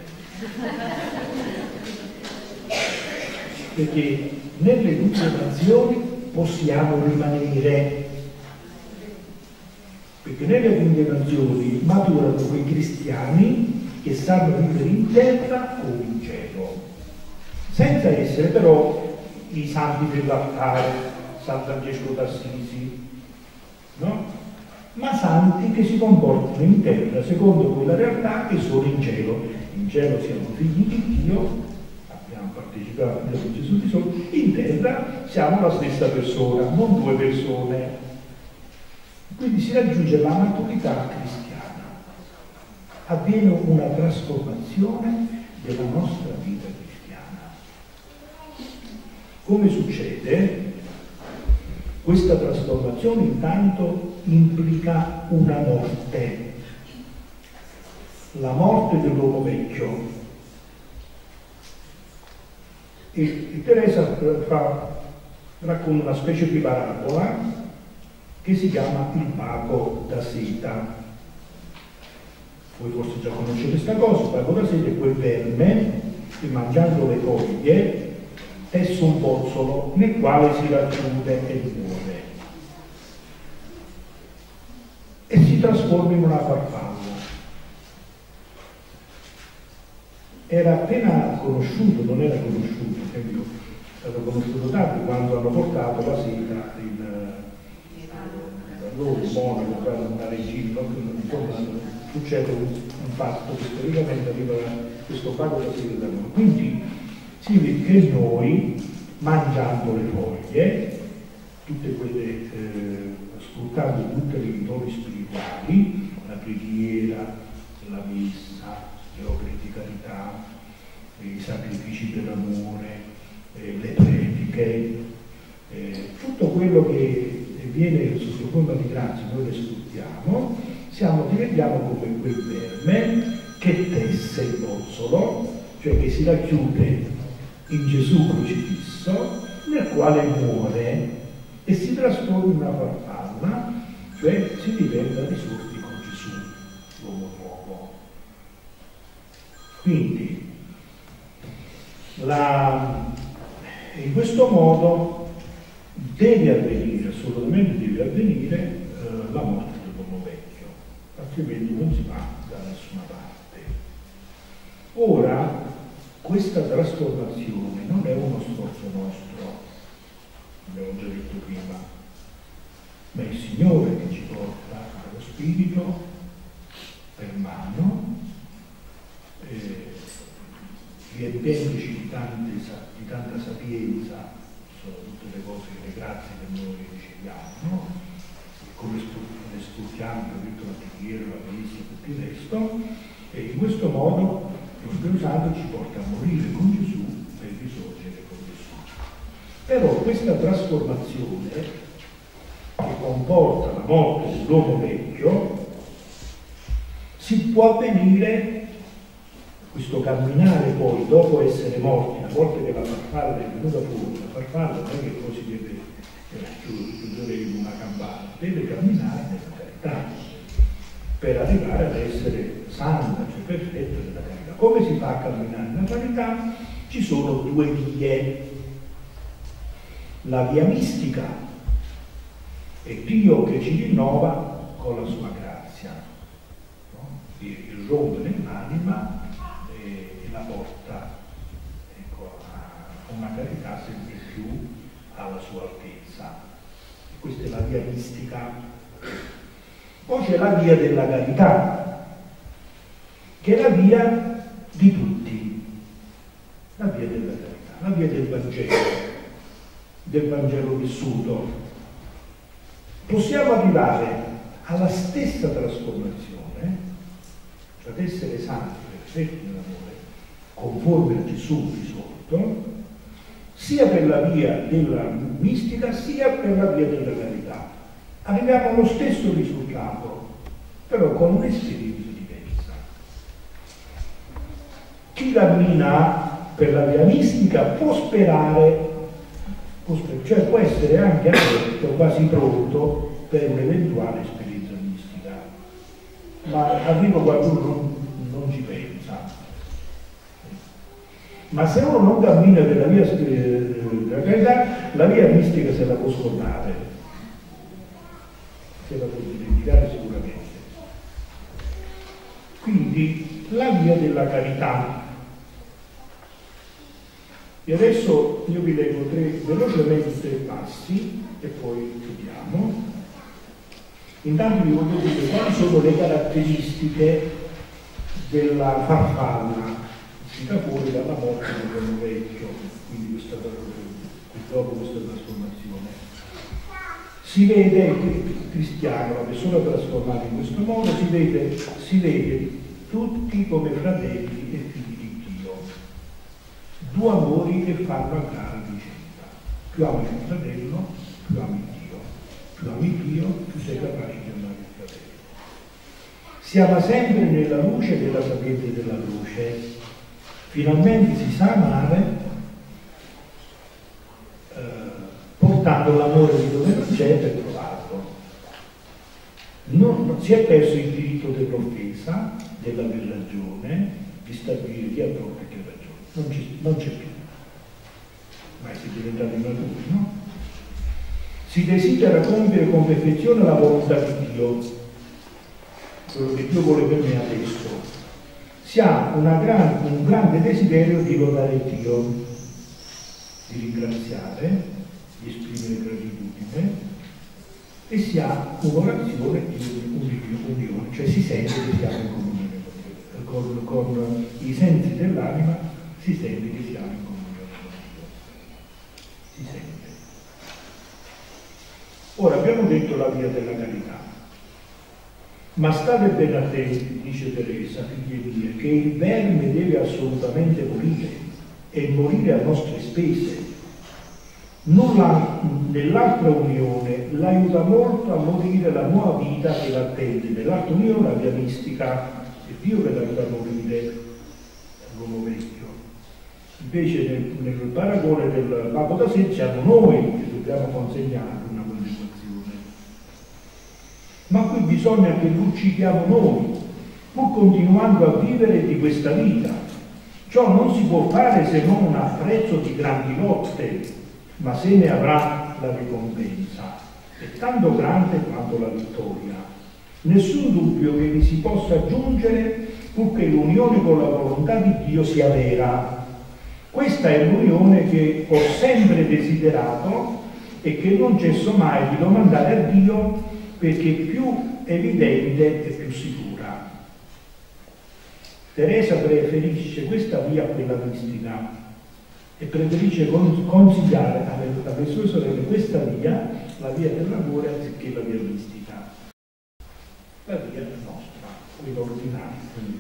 possibile. Perché nelle quinte mansioni possiamo rimanere, perché nelle quinte mansioni maturano quei cristiani che sanno vivere in terra o in cielo, senza essere però i santi dell'altare, San Francesco d'Assisi, no? Ma santi che si comportano in terra secondo quella realtà che sono in cielo. In cielo siamo figli di Dio, abbiamo partecipato a Gesù di solo, in terra siamo la stessa persona, non due persone. Quindi si raggiunge la maturità cristiana, avviene una trasformazione della nostra vita cristiana. Come succede? Questa trasformazione intanto implica una morte, la morte dell'uomo vecchio. E Teresa racconta una specie di parabola che si chiama il baco da seta. Voi forse già conoscete questa cosa, il baco da seta è quel verme che mangiando le foglie tesse un bozzolo nel quale si racchiude e muore e si trasforma in una farfalla. Era appena conosciuto, non era conosciuto, è stato conosciuto tardi quando hanno portato la seta loro monaco, una regina, insomma succede un fatto che storicamente arriva questo baco da seta da noi. Quindi si vede che noi, mangiando le foglie, tutte quelle, ascoltando tutti i rituali spirituali, la preghiera, la messa, le opere di carità, i sacrifici per amore, le prediche, tutto quello che viene sotto forma di grazia, noi le sfruttiamo, diventiamo come quel verme che tesse il bozzolo, cioè che si racchiude in Gesù crocifisso, nel quale muore e si trasforma in una farfalla, cioè si diventa risorti con Gesù, l'uomo nuovo. Quindi, in questo modo deve avvenire, assolutamente deve avvenire, la morte dell'uomo vecchio, altrimenti non si va da nessuna parte. Ora, questa trasformazione non è uno sforzo nostro, abbiamo già detto prima, ma è il Signore che ci porta allo Spirito per mano, riempiendoci di tanta sapienza, sono tutte le cose, le grazie che noi riceviamo, no? Come le sfruttiamo, ho detto la preghiera, la messa e tutto il resto, e in questo modo lo Spirito Santo ci porta a morire con Gesù per risorgere con Gesù. Però questa trasformazione che comporta la morte dell'uomo vecchio si può avvenire, questo camminare poi dopo essere morti, una volta che la farfalla è venuta fuori, la farfalla non è che poi si deve chiudere in una campana, deve camminare nella carità. per arrivare ad essere santa, cioè perfetta nella carità. Come si fa a camminare nella carità? Ci sono due vie. La via mistica è Dio che ci rinnova con la sua grazia, no? Irrompe nell'anima e la porta, ecco, a una carità sempre più alla sua altezza. E questa è la via mistica. Poi c'è la via della carità, che è la via di tutti, la via della carità, la via del Vangelo vissuto. Possiamo arrivare alla stessa trasformazione, cioè ad essere santi, perfetti nell'amore, conformi a Gesù risorto, sia per la via della mistica, sia per la via della carità. Arriviamo allo stesso risultato, però con un'esperienza diversa. Chi cammina per la via mistica può sperare, cioè può essere anche aperto, quasi pronto per un'eventuale esperienza mistica, ma arriva qualcuno non ci pensa. Ma se uno non cammina per la via della carità, la via mistica se la può scordare, se la può dimenticare sicuramente. Quindi la via della carità. E adesso io vi leggo velocemente tre passi e poi chiudiamo. Intanto vi voglio dire quali sono le caratteristiche della farfalla uscita fuori dalla morte dell'uomo vecchio, quindi dopo questa trasformazione. Si vede il cristiano, la persona trasformata in questo modo, si vede tutti come fratelli e figli di Dio. Due amori che fanno a gara vicenda. Più ami il fratello, più ami Dio. Più ami Dio, più sei capace di amare il fratello. Si ama sempre nella luce della sapienza della luce. Finalmente si sa amare portando l'amore di dove non c'è per trovarlo. Non si è perso il diritto dell'offesa, dell'aver ragione, di stabilire chi ha torto e chi ha ragione. Non c'è più. Ma si è diventati maturi, no? Si desidera compiere con perfezione la volontà di Dio, quello che Dio vuole per me adesso. Si ha un grande desiderio di lodare Dio, di ringraziare, di esprimere gratitudine, e si ha un'orazione di unione, cioè si sente che siamo in comunione con i sensi dell'anima, si sente che siamo in comunione con Dio. Si sente. Ora abbiamo detto la via della carità. Ma state ben attenti, dice Teresa, figlie mie, che il verme deve assolutamente morire e morire a nostre spese. Nell'altra unione l'aiuta molto a morire la nuova vita che l'attende. Nell'altra unione la via mistica è Dio che l'aiuta a morire l'uomo vecchio. Invece nel paragone del Papo da sé siamo noi che dobbiamo consegnare una condizione. Ma qui bisogna che lo uccidiamo noi, pur continuando a vivere di questa vita. Ciò non si può fare se non a prezzo di grandi lotte, ma se ne avrà la ricompensa. È tanto grande quanto la vittoria. Nessun dubbio che vi si possa giungere purché l'unione con la volontà di Dio sia vera. Questa è l'unione che ho sempre desiderato e che non cesso mai di domandare a Dio, perché è più evidente e più sicura. Teresa preferisce questa via a quella mistica e preferisce consigliare alle sue sorelle questa via, la via dell'amore, anziché la via mistica. La via nostra, quella ordinaria.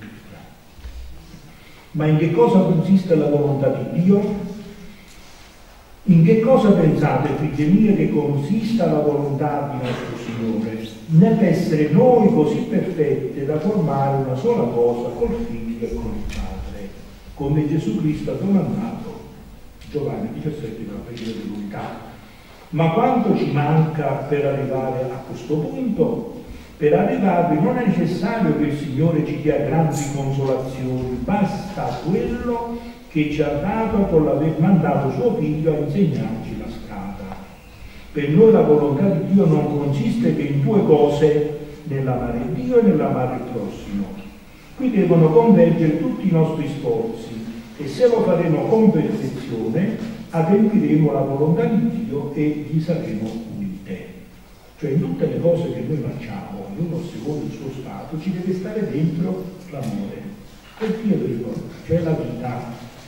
Ma in che cosa consiste la volontà di Dio? In che cosa pensate, figlie mie, che consista la volontà di nostro Signore? Nell'essere noi così perfette da formare una sola cosa col Figlio e con il Padre, come Gesù Cristo ha domandato. Giovanni 17, la preghiera dell'unità. Ma quanto ci manca per arrivare a questo punto? Per arrivarvi non è necessario che il Signore ci dia grandi consolazioni, basta quello che ci ha dato con l'aver mandato suo figlio a insegnarci la strada. Per noi la volontà di Dio non consiste che in due cose, nell'amare Dio e nell'amare il prossimo. Qui devono convergere tutti i nostri sforzi e se lo faremo con perfezione adempiremo la volontà di Dio e gli saremo unite. Cioè in tutte le cose che noi facciamo, ognuno secondo il suo stato, ci deve stare dentro l'amore. E Dio vi ricorda, cioè la vita.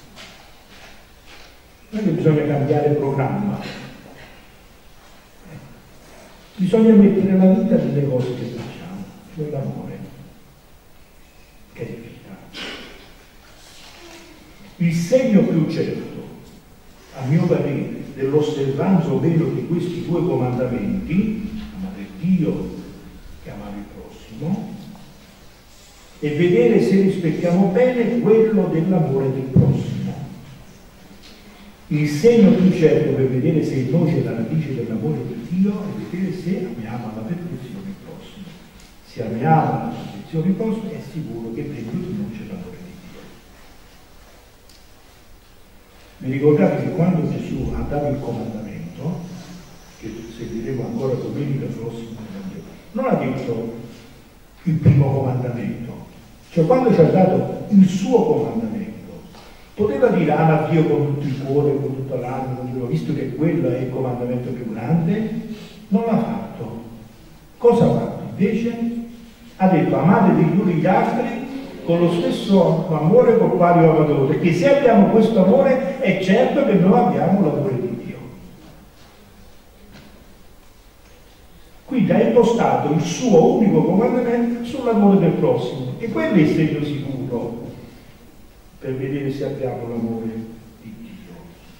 Non è che bisogna cambiare programma. Bisogna mettere la vita nelle cose che facciamo, cioè l'amore, che è vita. Il segno più certo, a mio parere, dell'osservanza o meno di questi due comandamenti, amare Dio e amare il prossimo, e vedere se rispettiamo bene quello dell'amore del prossimo. Il segno più certo per vedere se in noi c'è la radice dell'amore di Dio è vedere se amiamo alla perfezione il prossimo. Se amiamo alla perfezione il prossimo è sicuro che dentro di noi c'è l'amore di Dio. Vi ricordate che quando Gesù ha dato il comandamento, che seguiremo ancora domenica prossima, non ha detto il primo comandamento, cioè quando ci ha dato il suo comandamento, poteva dire ama Dio con tutto il cuore, con tutta l'anima, visto che quello è il comandamento più grande, non l'ha fatto. Cosa ha fatto? Invece ha detto amate di più gli altri con lo stesso amore col quale io ho amato, perché se abbiamo questo amore è certo che noi abbiamo l'amore di Dio. Quindi ha impostato il suo unico comandamento sull'amore del prossimo e quello è il segno sicuro per vedere se abbiamo l'amore di Dio.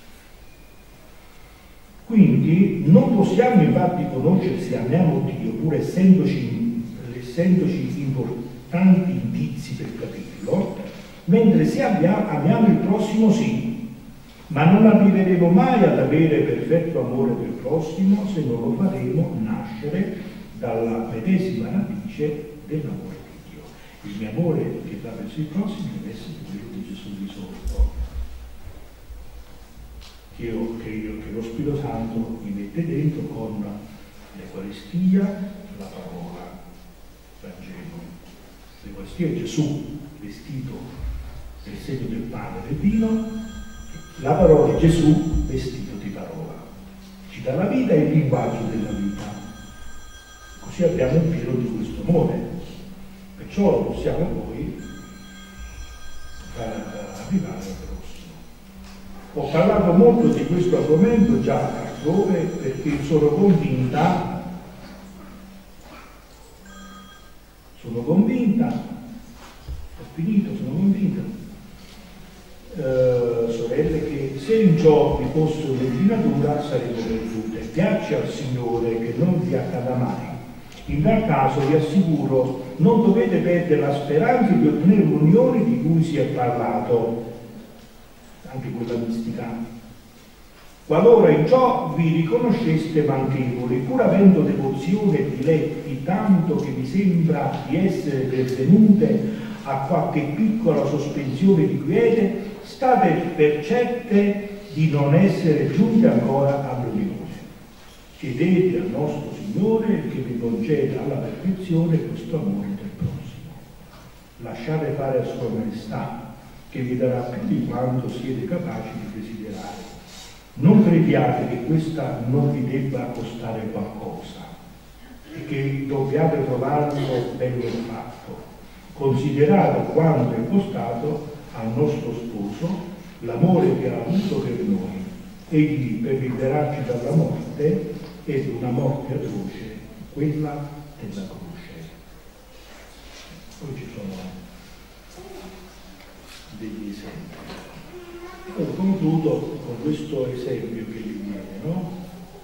Quindi non possiamo infatti conoscere se amiamo Dio, pur essendoci importanti indizi per capirlo, mentre se amiamo il prossimo sì, ma non arriveremo mai ad avere perfetto amore del prossimo se non lo faremo nascere dalla medesima radice dell'amore di Dio. Il mio amore che va verso il prossimo deve essere quello di Gesù risorto, che lo Spirito Santo mi mette dentro con l'Eucaristia, la parola, il Vangelo. L'Eucaristia è Gesù vestito nel segno del pane e del vino, la parola è Gesù vestito di parola. Ci dà la vita e il linguaggio della vita. Così abbiamo il pieno di questo amore. Perciò lo possiamo poi far arrivare al prossimo. Ho parlato molto di questo argomento già altrove perché sono convinta, sorelle, che se in ciò vi fosse un'inquinatura saremo perdute. Piace al Signore che non vi accada mai. In tal caso vi assicuro non dovete perdere la speranza di ottenere l'unione di cui si è parlato, anche quella mistica. Qualora in ciò vi riconosceste manchevoli, pur avendo devozione e diletti tanto che vi sembra di essere pervenute a qualche piccola sospensione di quiete, state per certe di non essere giunte ancora all'unione. Chiedete al nostro Signore che vi conceda alla perfezione questo amore del prossimo. Lasciate fare a Sua Maestà, che vi darà più di quanto siete capaci di desiderare. Non crediate che questa non vi debba costare qualcosa e che dobbiate trovarlo bello fatto. Considerate quanto è costato al nostro sposo l'amore che ha avuto per noi. Egli per liberarci dalla morte ed una morte atroce, quella della croce. Poi ci sono degli esempi. Io concludo con questo esempio che gli viene, no?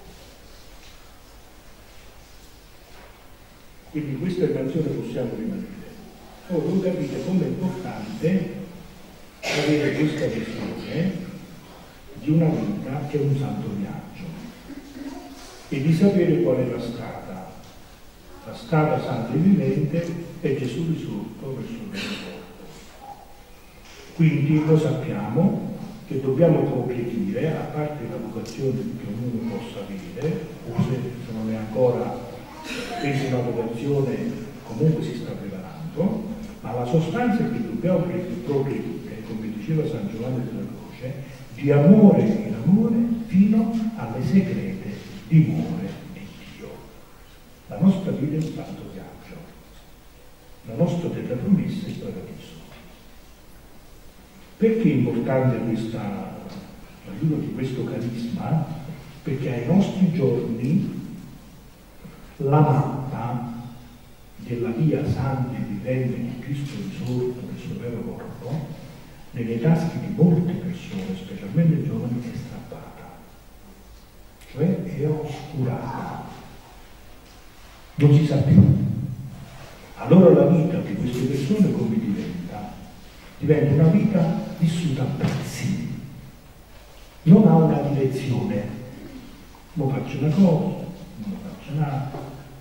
Quindi in questa canzone possiamo rimanere. Ora voi capite com'è importante avere questa visione di una vita che è un santo viaggio e di sapere qual è la strada strada santa e vivente è Gesù risorto verso il corpo. Quindi lo sappiamo che dobbiamo progredire, a parte la vocazione che ognuno possa avere, o se non è ancora presa una vocazione comunque si sta preparando, ma la sostanza è che dobbiamo progredire, come diceva San Giovanni della Croce, di amore in amore fino alle segrete dimore di Dio. La nostra vita è un santo viaggio, la nostra terra promessa è il paradiso. Perché è importante l'aiuto di questo carisma? Perché ai nostri giorni la mappa della via santa e vivente di Cristo risorto nel suo vero corpo, nelle tasche di molte persone, specialmente giovani, è strappata, cioè è oscurata, non si sa più. Allora la vita di queste persone come diventa? Diventa una vita vissuta a pezzi, non ha una direzione, non faccio una cosa, non faccio un'altra,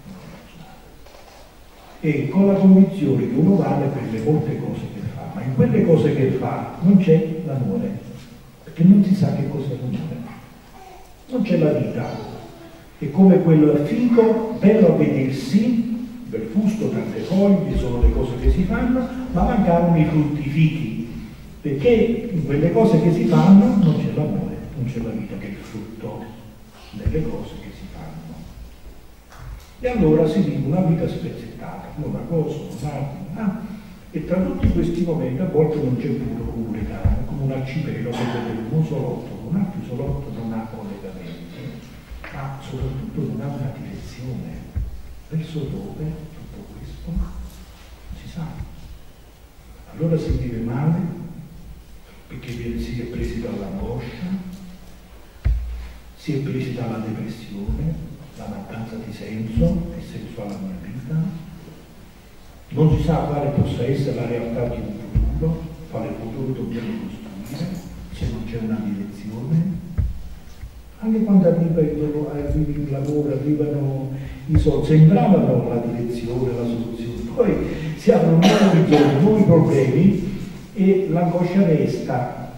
e con la convinzione che uno vale per le molte cose che fa, ma in quelle cose che fa non c'è l'amore, perché non si sa che cos'è l'amore, non c'è la vita, è come quel fico bello a vedersi, bel fusto, tante foglie, sono le cose che si fanno, ma mancano i frutti fichi, perché in quelle cose che si fanno non c'è l'amore, non c'è la vita che è il frutto delle cose che si fanno. E allora si vive una vita spezzettata, una cosa, un'altra, e tra tutti questi momenti a volte non c'è pure un legame, come un arcipelago che vede un isolotto con un altro isolotto non ha collegamenti, ma soprattutto non ha una direzione. Verso dove tutto questo non si sa. Allora si vive male perché si è presi dall'angoscia, si è presi dalla depressione, la mancanza di senso e senso alla mia vita, non si sa quale possa essere la realtà di un futuro, quale futuro dobbiamo costruire, se non c'è una direzione. Anche quando arriva il lavoro, arrivano i soldi, sembravano la direzione, la soluzione, poi si aprono nuovi problemi e l'angoscia resta.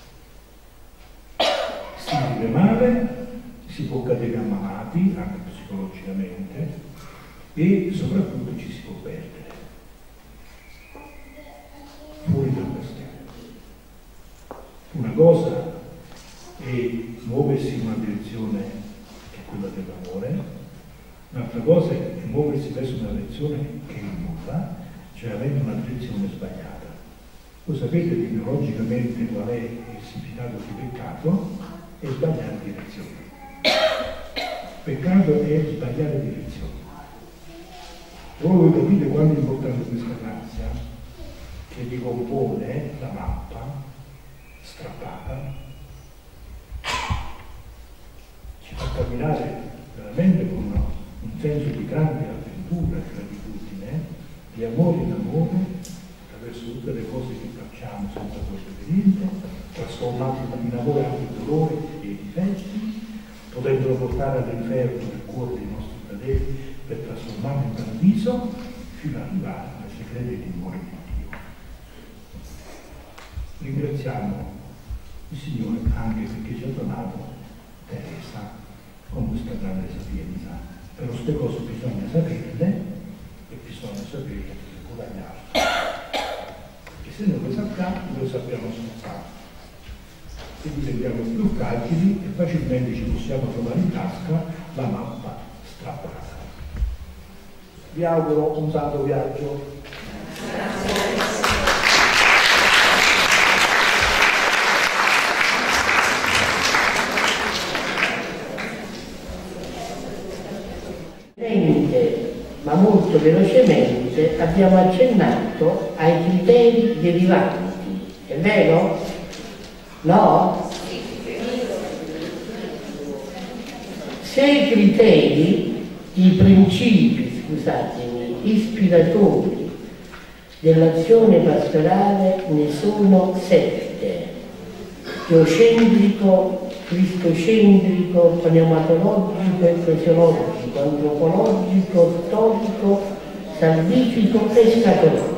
Si vive male, si può cadere ammalati, anche psicologicamente, e soprattutto ci si può perdere fuori da questo. Una cosa è muoversi in una direzione che è quella dell'amore, un'altra cosa è muoversi verso una direzione che è nulla, cioè avendo una direzione sbagliata. Voi sapete ideologicamente qual è il significato di peccato? È sbagliare direzione. Peccato è sbagliare direzione. Voi capite quanto è importante questa grazia che ricompone la mappa strappata, ci fa camminare veramente con un senso di grande avventura e gratitudine, di amore in amore, attraverso tutte le cose che facciamo senza togliere niente, trasformati in amore anche i dolori e i difetti, potendolo portare all'inferno nel cuore dei nostri fratelli per trasformarlo in paradiso, fino ad arrivare alle segrete dimore di Dio. Ringraziamo il Signore anche perché ci ha donato Teresa con questa grande sapienza. Però queste cose bisogna saperle e bisogna saperle con gli altri. Perché se non le sappiamo soltanto. E diventiamo più fragili e facilmente ci possiamo trovare in tasca la mappa strappata. Vi auguro un santo viaggio. Ma molto velocemente abbiamo accennato ai criteri derivanti, è vero? No? Se i criteri, i principi, scusatemi, ispiratori dell'azione pastorale ne sono 7: teocentrico, cristocentrico, pneumatologico, ecclesiologico, antropologico, storico, salvifico e scatologico.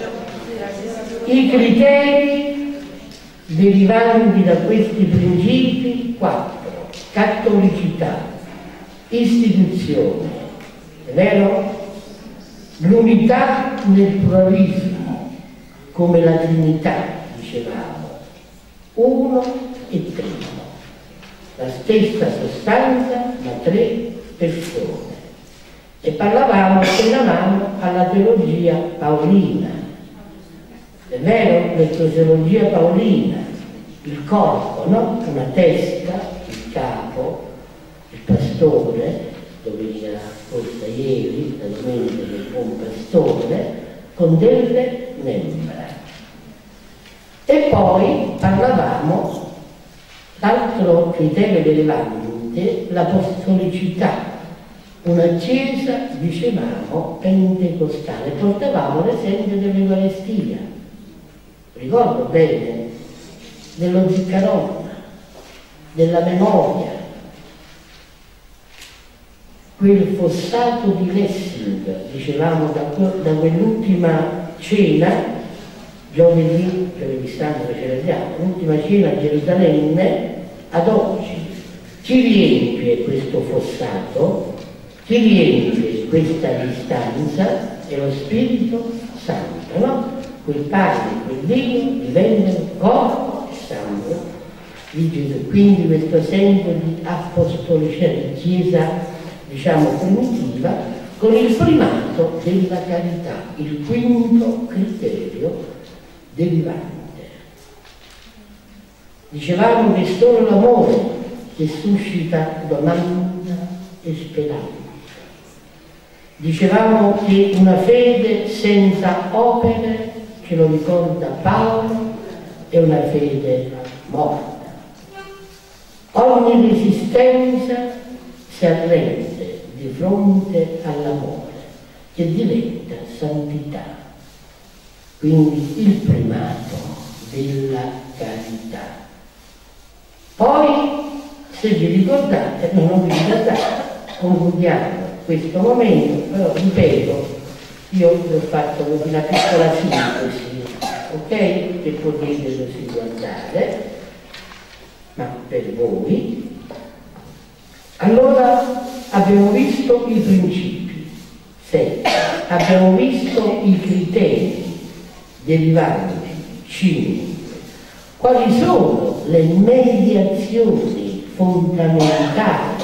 I criteri derivanti da questi principi: 4. Cattolicità, istituzione, è vero? L'unità nel pluralismo, come la Trinità, dicevamo, uno e trino, la stessa sostanza ma 3 persone. E parlavamo, accennavamo alla teologia paolina, è vero? L'ecclesiologia paolina, il corpo, no? Una testa, il capo, il pastore, dove era posta ieri, la domenica del buon pastore, con delle membra. E poi parlavamo, l'altro criterio rilevante, l'apostolicità, una chiesa, dicevamo, pentecostale. Portavamo l'esempio dell'Eucaristia, ricordo bene, dello Ziccaronna, della memoria, quel fossato di Lessing, dicevamo, da quell'ultima cena, giovedì santo che celebriamo, l'ultima cena a Gerusalemme, ad oggi. Chi riempie questo fossato, chi riempie questa distanza è lo Spirito Santo, no? Quel pane e quel vino diventano corpo e sangue di Gesù. Quindi questo senso di apostolicità, di chiesa, diciamo, primitiva, con il primato della carità, il quinto criterio derivante. Dicevamo che solo l'amore che suscita domanda e speranza. Dicevamo che una fede senza opere, ce lo ricorda Paolo, è una fede morta. Ogni resistenza si arrende di fronte all'amore, che diventa santità. Quindi il primato della carità. Poi, se vi ricordate, non vi ricordate, concludiamo questo momento, però ripeto, io vi ho fatto una piccola sintesi, ok? Che potete così guardare, ma per voi. Allora abbiamo visto i principi, 7, abbiamo visto i criteri derivanti, 5. Quali sono le mediazioni fondamentali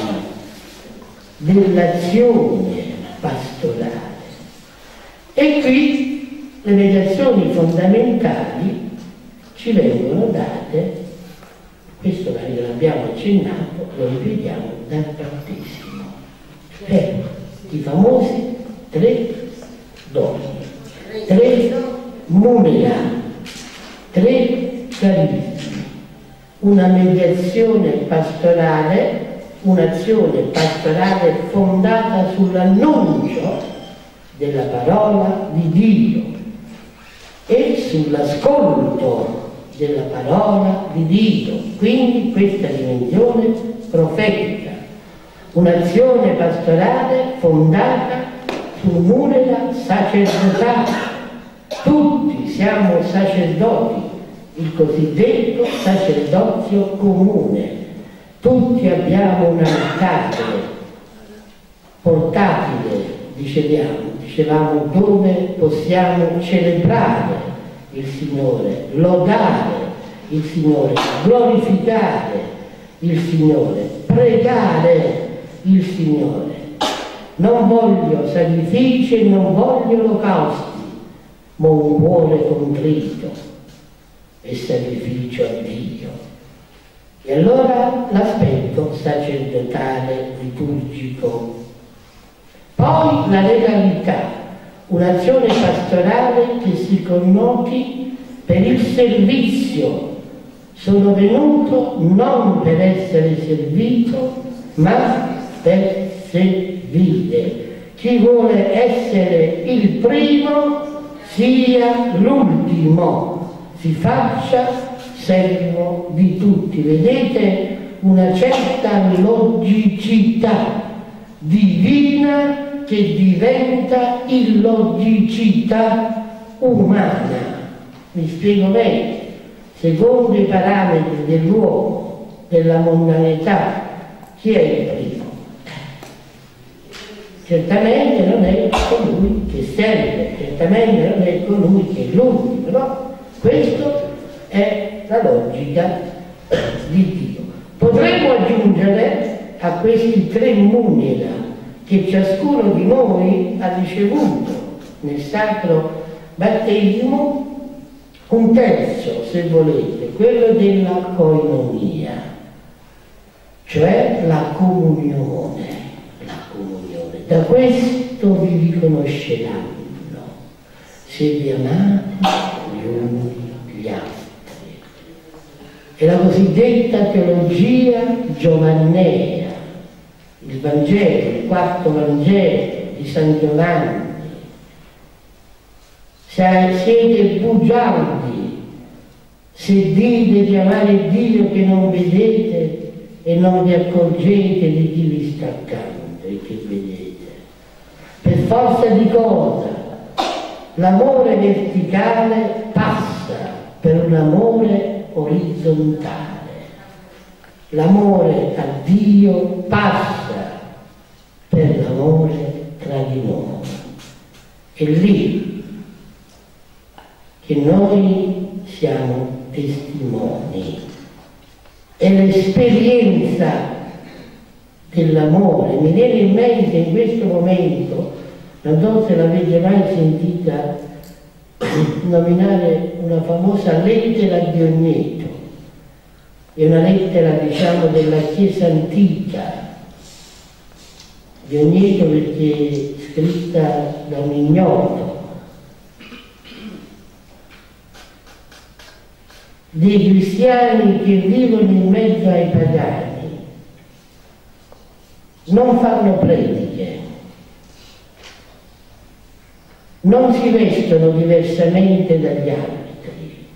dell'azione pastorale? E qui le mediazioni fondamentali ci vengono date, questo l'abbiamo accennato, lo ripetiamo, dal battesimo, per i famosi 3 doni, 3 numera, 3 carismi, una mediazione pastorale, un'azione pastorale fondata sull'annuncio della parola di Dio e sull'ascolto della parola di Dio, quindi questa dimensione profetica, un'azione pastorale fondata sul numero sacerdotale. Tutti siamo sacerdoti, il cosiddetto sacerdozio comune, tutti abbiamo una carne portatile, dicevamo, dove possiamo celebrare il Signore, lodare il Signore, glorificare il Signore, pregare il Signore. Non voglio sacrifici e non voglio olocausti, ma un cuore contrito e sacrificio a Dio. E allora l'aspetto sacerdotale, liturgico. Poi la legalità, un'azione pastorale che si connoti per il servizio. Sono venuto non per essere servito, ma per servire. Chi vuole essere il primo sia l'ultimo, si faccia servo di tutti. Vedete una certa logicità divina che diventa illogicità umana. Mi spiego meglio. Secondo i parametri dell'uomo, della mondanità, chi è il primo? Certamente non è colui che serve, certamente non è colui che è l'ultimo, no? Questa è la logica di Dio. Potremmo aggiungere a questi 3 munera che ciascuno di noi ha ricevuto nel sacro battesimo un terzo, se volete, quello della koinonia, cioè la comunione. Da questo vi riconosceranno se vi amate gli uni gli altri. È la cosiddetta teologia giovannea, il Vangelo, il 4° Vangelo di San Giovanni. Siete bugiardi se dite di amare Dio che non vedete e non vi accorgete di chi vi sta accanto e che vedete. Per forza di cosa? L'amore verticale passa per un amore orizzontale. L'amore a Dio passa per l'amore tra di noi. È lì che noi siamo testimoni. È l'esperienza dell'amore. Mi viene in mente in questo momento, non so se l'avete mai sentita nominare una famosa lettera di Ogneto. È una lettera, diciamo, della Chiesa antica di Ogneto, perché è scritta da un ignoto, dei cristiani che vivono in mezzo ai pagani. Non fanno prediche, non si vestono diversamente dagli altri,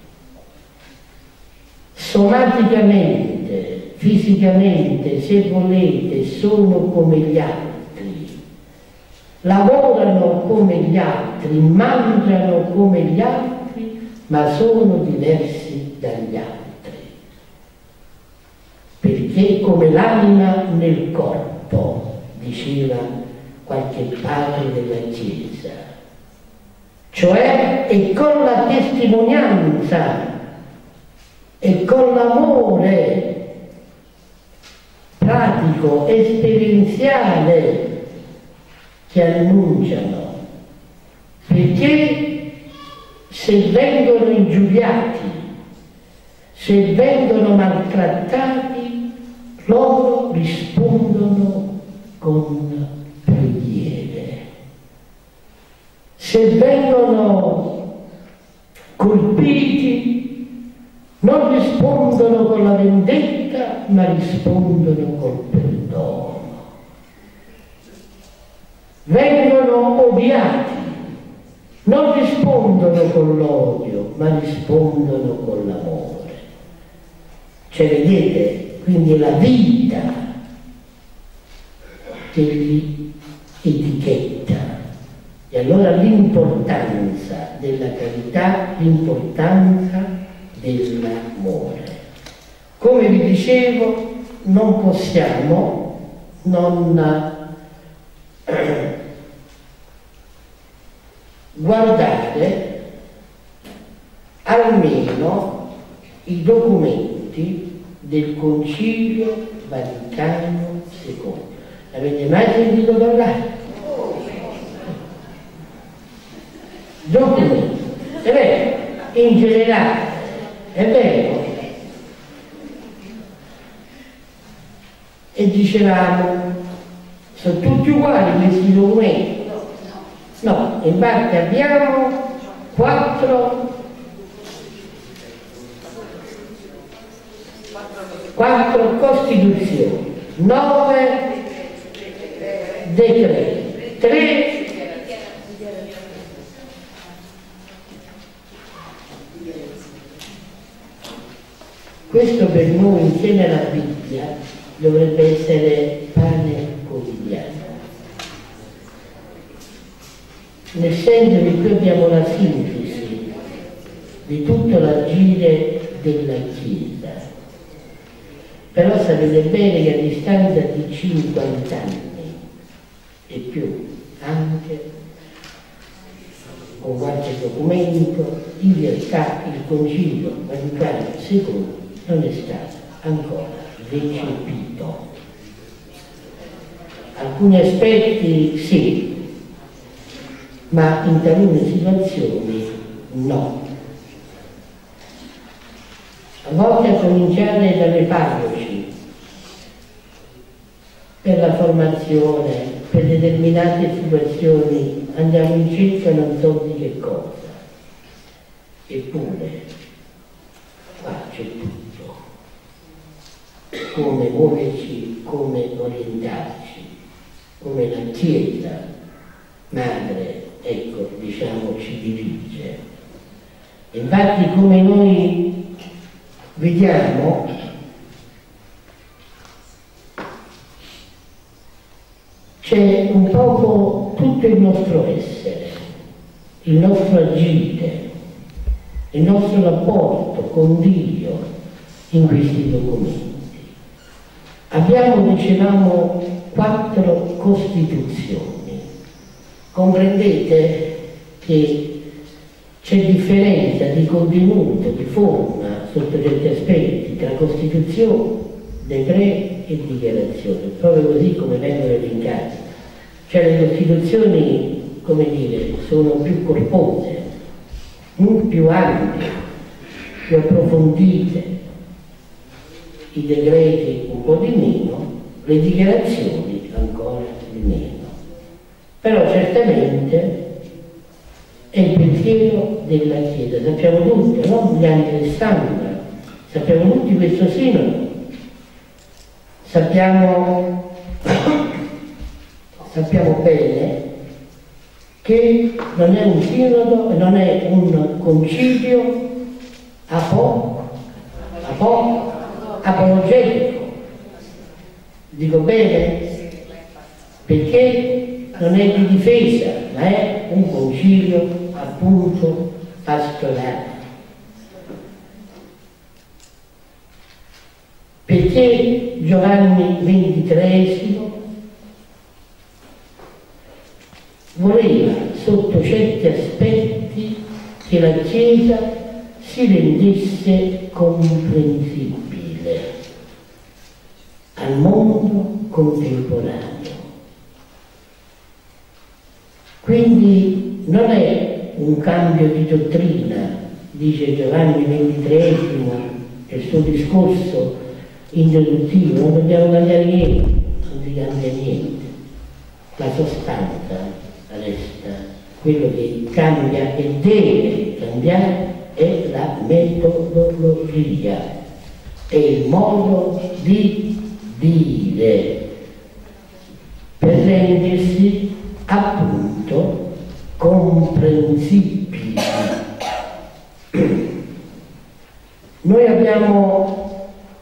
somaticamente, fisicamente, se volete, sono come gli altri, lavorano come gli altri, mangiano come gli altri, ma sono diversi dagli altri, perché come l'anima nel corpo, diceva qualche padre della Chiesa, cioè è con la testimonianza e con l'amore pratico, esperienziale che annunciano, perché se vengono ingiuriati, se vengono maltrattati, loro rispondono con preghiere. Se vengono colpiti, non rispondono con la vendetta, ma rispondono col perdono. Vengono odiati, non rispondono con l'odio, ma rispondono con l'amore. Cioè, vedete, quindi la vita che li etichetta. E allora l'importanza della carità, l'importanza dell'amore. Come vi dicevo, non possiamo non guardare almeno i documenti del Concilio Vaticano II. Avete mai sentito parlare? Documenti, è vero, in generale, è vero. E dicevamo, sono tutti uguali questi documenti? No, infatti abbiamo 4 Costituzioni, 9 decreti, 3 questo per noi insieme alla Bibbia dovrebbe essere pane quotidiano. Nel senso che qui abbiamo la sintesi di tutto l'agire della Chiesa. Però sapete bene che a distanza di 50 anni e più, anche con qualche documento, in realtà il Concilio Vaticano II non è stato ancora recepito. Alcuni aspetti sì, ma in talune situazioni no. A volte, a cominciare dalle parroci, per la formazione, per determinate situazioni andiamo in cerca non so di che cosa. Eppure, qua c'è tutto. Come muoverci, come orientarci, come la Chiesa madre, ecco, diciamo, ci dirige. Infatti, come noi vediamo, c'è un poco tutto il nostro essere, il nostro agire, il nostro rapporto con Dio in questi documenti. Abbiamo, dicevamo, 4 costituzioni. Comprendete che c'è differenza di contenuto, di forma, sotto certi aspetti, tra Costituzione, decreto e dichiarazione, proprio così come vengono elencati. Cioè le Costituzioni, come dire, sono più corpose, più ampie, più approfondite, i decreti un po' di meno, le dichiarazioni ancora di meno. Però certamente è il pensiero della Chiesa, sappiamo tutti, no? Gli anni Alessandra, sappiamo tutti questo sinodo, sappiamo bene che non è un sinodo, non è un concilio apologetico. Dico bene? Perché non è di difesa, ma è un concilio appunto pastorale. Perché Giovanni XXIII voleva, sotto certi aspetti, che la Chiesa si rendesse comprensibile al mondo contemporaneo. Quindi non è un cambio di dottrina, dice Giovanni XXIII nel suo discorso introduttivo, non dobbiamo cambiare niente, non si cambia niente, la sostanza resta, quello che cambia e deve cambiare è la metodologia, è il modo di dire per rendersi appunto comprensibili. Noi abbiamo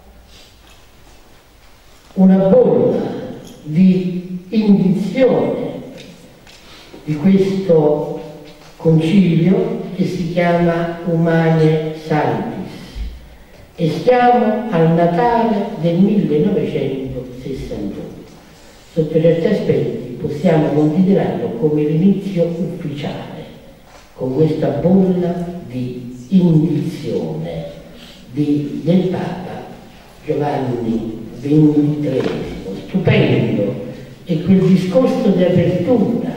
una bolla di indizione di questo concilio che si chiama Humanae Sanctis e siamo al Natale del 1961. Sotto certi aspetti possiamo considerarlo come l'inizio ufficiale, con questa bolla di indizione del Papa Giovanni XXIII, stupendo, e quel discorso di apertura.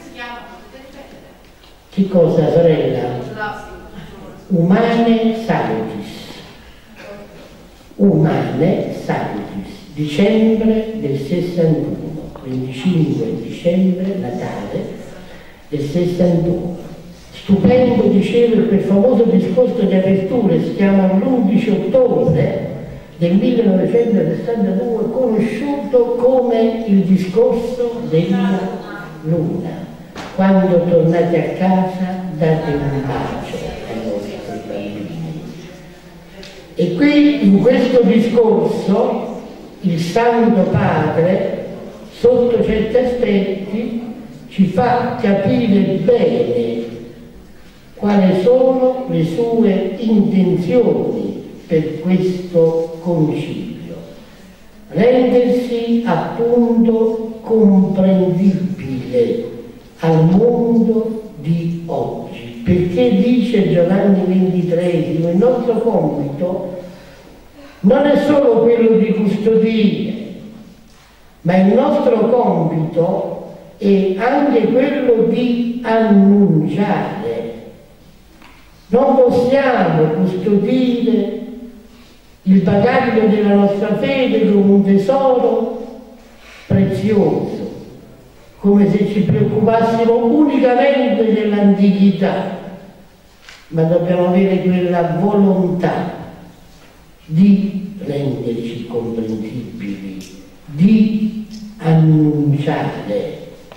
Che cosa, sorella? Humanae Sanctis. Humanae Sanctis, dicembre del 61, 25 dicembre, Natale del 61. Stupendo, dicevo, quel famoso discorso di apertura, si chiama l'11 ottobre del 1962, conosciuto come il discorso della Luna. Quando tornate a casa date un bacio ai vostri bambini. E qui in questo discorso il Santo Padre, sotto certi aspetti, ci fa capire bene quali sono le sue intenzioni per questo concilio. Rendersi appunto comprensibile al mondo di oggi, perché dice Giovanni XXIII, il nostro compito non è solo quello di custodire, ma il nostro compito è anche quello di annunciare. Non possiamo custodire il bagaglio della nostra fede come un tesoro prezioso, come se ci preoccupassimo unicamente dell'antichità, ma dobbiamo avere quella volontà di renderci comprensibili, di annunciare.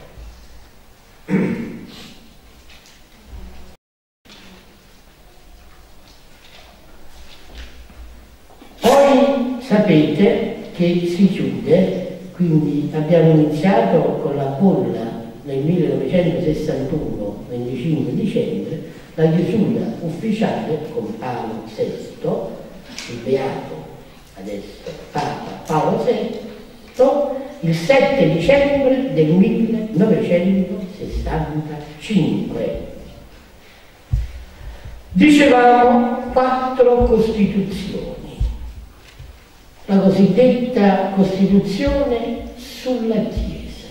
Poi sapete che si chiude, quindi abbiamo iniziato con la bolla nel 1961, 25 dicembre, la chiusura ufficiale con Paolo VI, il beato adesso Papa Paolo VI, il 7 dicembre del 1965. Dicevamo 4 costituzioni. La cosiddetta Costituzione sulla Chiesa,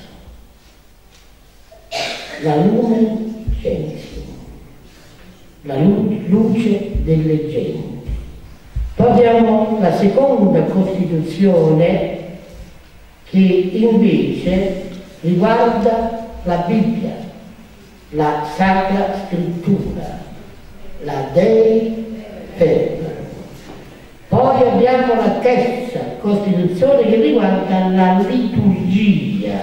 la Lumen Gentium, la luce delle genti. Poi abbiamo la seconda Costituzione che invece riguarda la Bibbia, la Sacra Scrittura, la Dei Verbum. Poi abbiamo la terza Costituzione che riguarda la liturgia,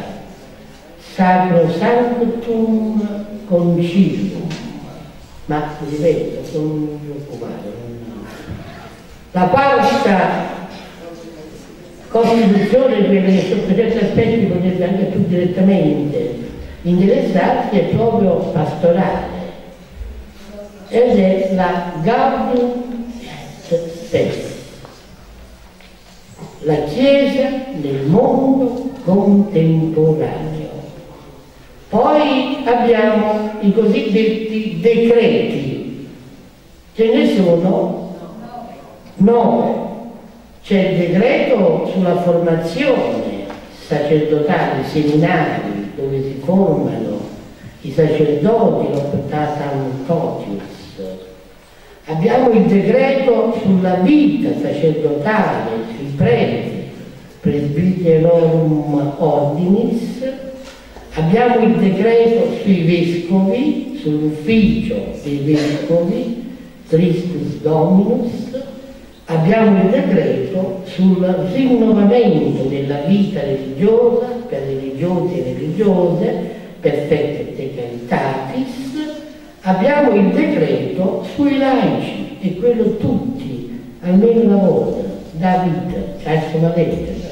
Sacrosanctum Concilium. Ma ripeto, non mi preoccupate. La quarta Costituzione, quella che sotto certi aspetti potrebbe anche più direttamente interessarsi, è proprio pastorale, ed è la Gaudium et Spes, la Chiesa nel mondo contemporaneo. Poi abbiamo i cosiddetti decreti, ce ne sono 9. C'è il decreto sulla formazione sacerdotale, seminari, dove si formano i sacerdoti, l'optatam totius. Abbiamo il decreto sulla vita sacerdotale, sui preti, presbyterorum ordinis. Abbiamo il decreto sui vescovi, sull'ufficio dei vescovi, Tristus Dominus. Abbiamo il decreto sul rinnovamento della vita religiosa per religiosi e religiose, perfette caritatis. Abbiamo il decreto sui laici, e quello tutti, almeno una volta, David, c'è una lettera,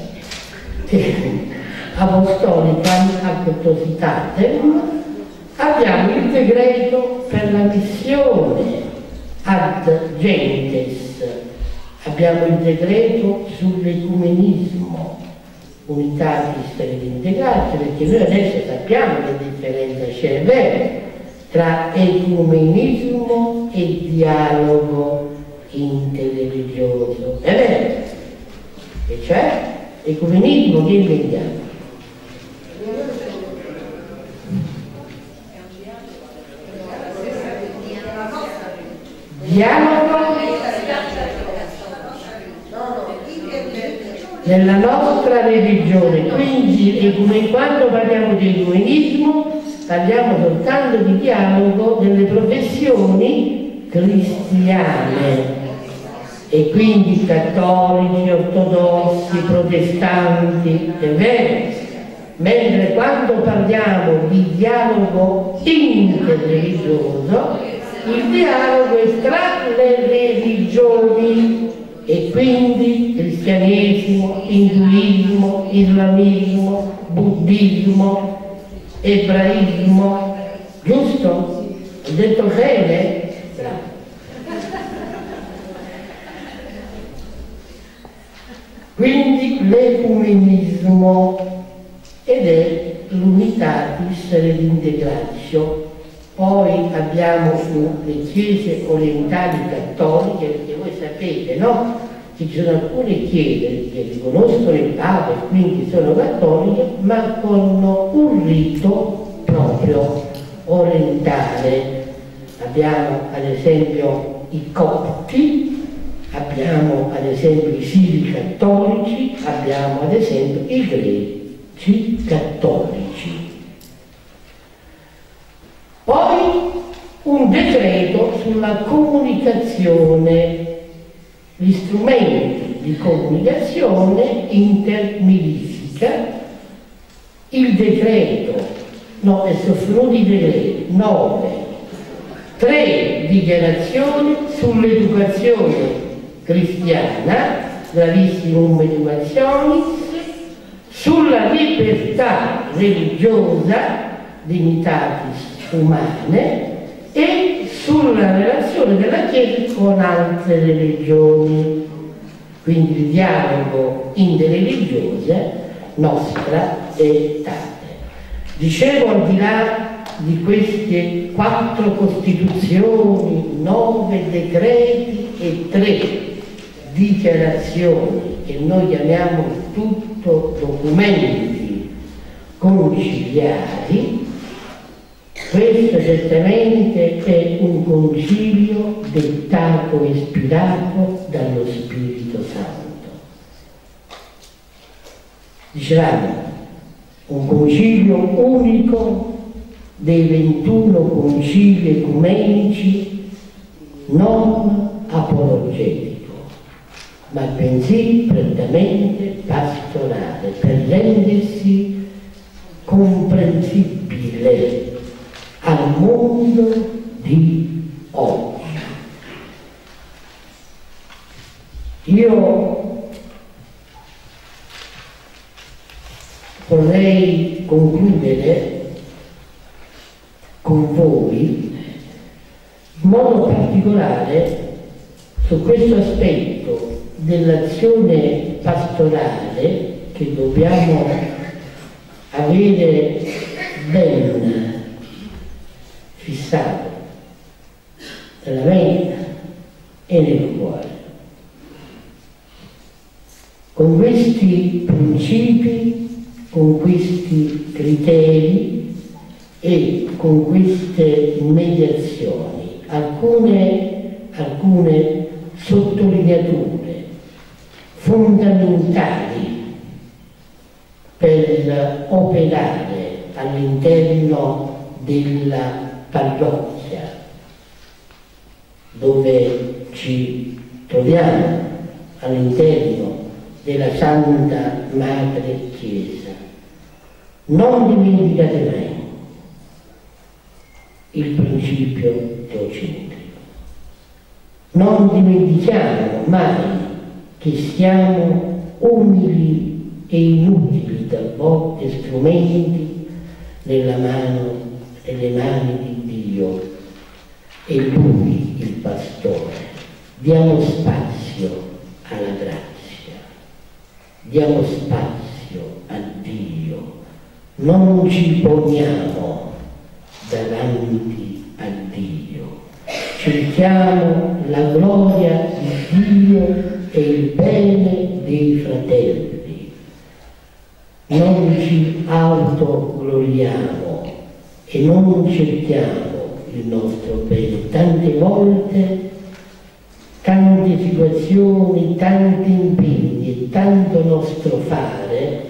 Apostolicam Actuositatem. Abbiamo il decreto per la missione ad gentes. Abbiamo il decreto sull'ecumenismo, unitatis redintegratio, perché noi adesso sappiamo che differenza c'è tra ecumenismo e dialogo interreligioso. È vero? E cioè, ecumenismo che intendiamo? Dialogo nella nostra religione, quindi quando parliamo di ecumenismo parliamo soltanto di dialogo delle professioni cristiane, e quindi cattolici, ortodossi, protestanti, è vero? Mentre quando parliamo di dialogo interreligioso, il dialogo è tra le religioni, e quindi cristianesimo, induismo, islamismo, buddismo, ebraismo, giusto? Ho detto bene? Bravo. Quindi l'ecumenismo ed è l'unitatis redintegratio. Poi abbiamo le chiese orientali cattoliche, perché voi sapete, no? Ci sono alcune chiese che riconoscono il Papa e quindi sono cattoliche, ma con un rito proprio orientale. Abbiamo ad esempio i copti, abbiamo ad esempio i siri cattolici, abbiamo ad esempio i greci cattolici. Poi un decreto sulla comunicazione, gli strumenti di comunicazione intermilifica, il decreto, no, adesso sono di decreti, 9, 3 dichiarazioni sull'educazione cristiana, gravissimum educationis, sulla libertà religiosa, dignitatis umane, e sulla relazione della Chiesa con altre religioni, quindi il dialogo interreligioso nostra e tale. Dicevo, al di là di queste 4 costituzioni, 9 decreti e 3 dichiarazioni che noi chiamiamo tutto documenti conciliari, questo certamente è un concilio dettato e ispirato dallo Spirito Santo. Dicevamo, un concilio unico dei 21 concili ecumenici, non apologetico, ma bensì prettamente pastorale, per rendersi comprensibile al mondo di oggi. Io vorrei concludere con voi in modo particolare su questo aspetto dell'azione pastorale che dobbiamo avere ben fissato nella mente e nel cuore. Con questi principi, con questi criteri e con queste mediazioni, alcune sottolineature fondamentali per operare all'interno della parrocchia dove ci troviamo, all'interno della Santa Madre Chiesa. Non dimenticate mai il principio teocentrico. Non dimentichiamo mai che siamo umili e inutili talvolta strumenti nelle mani di Dio, e Lui il pastore. Diamo spazio alla grazia, diamo spazio a Dio, non ci poniamo davanti a Dio, cerchiamo la gloria di Dio e il bene dei fratelli, non ci autogloriamo e non cerchiamo il nostro bene. Tante volte, tante situazioni, tanti impegni e tanto nostro fare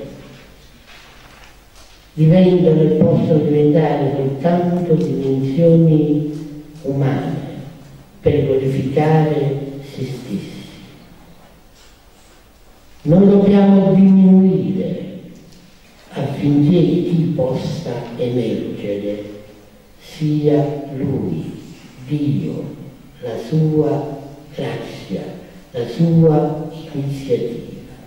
diventano e possono diventare soltanto dimensioni umane per glorificare se stessi. Noi dobbiamo diminuire affinché chi possa emergere sia Lui, Dio, la sua grazia, la sua iniziativa.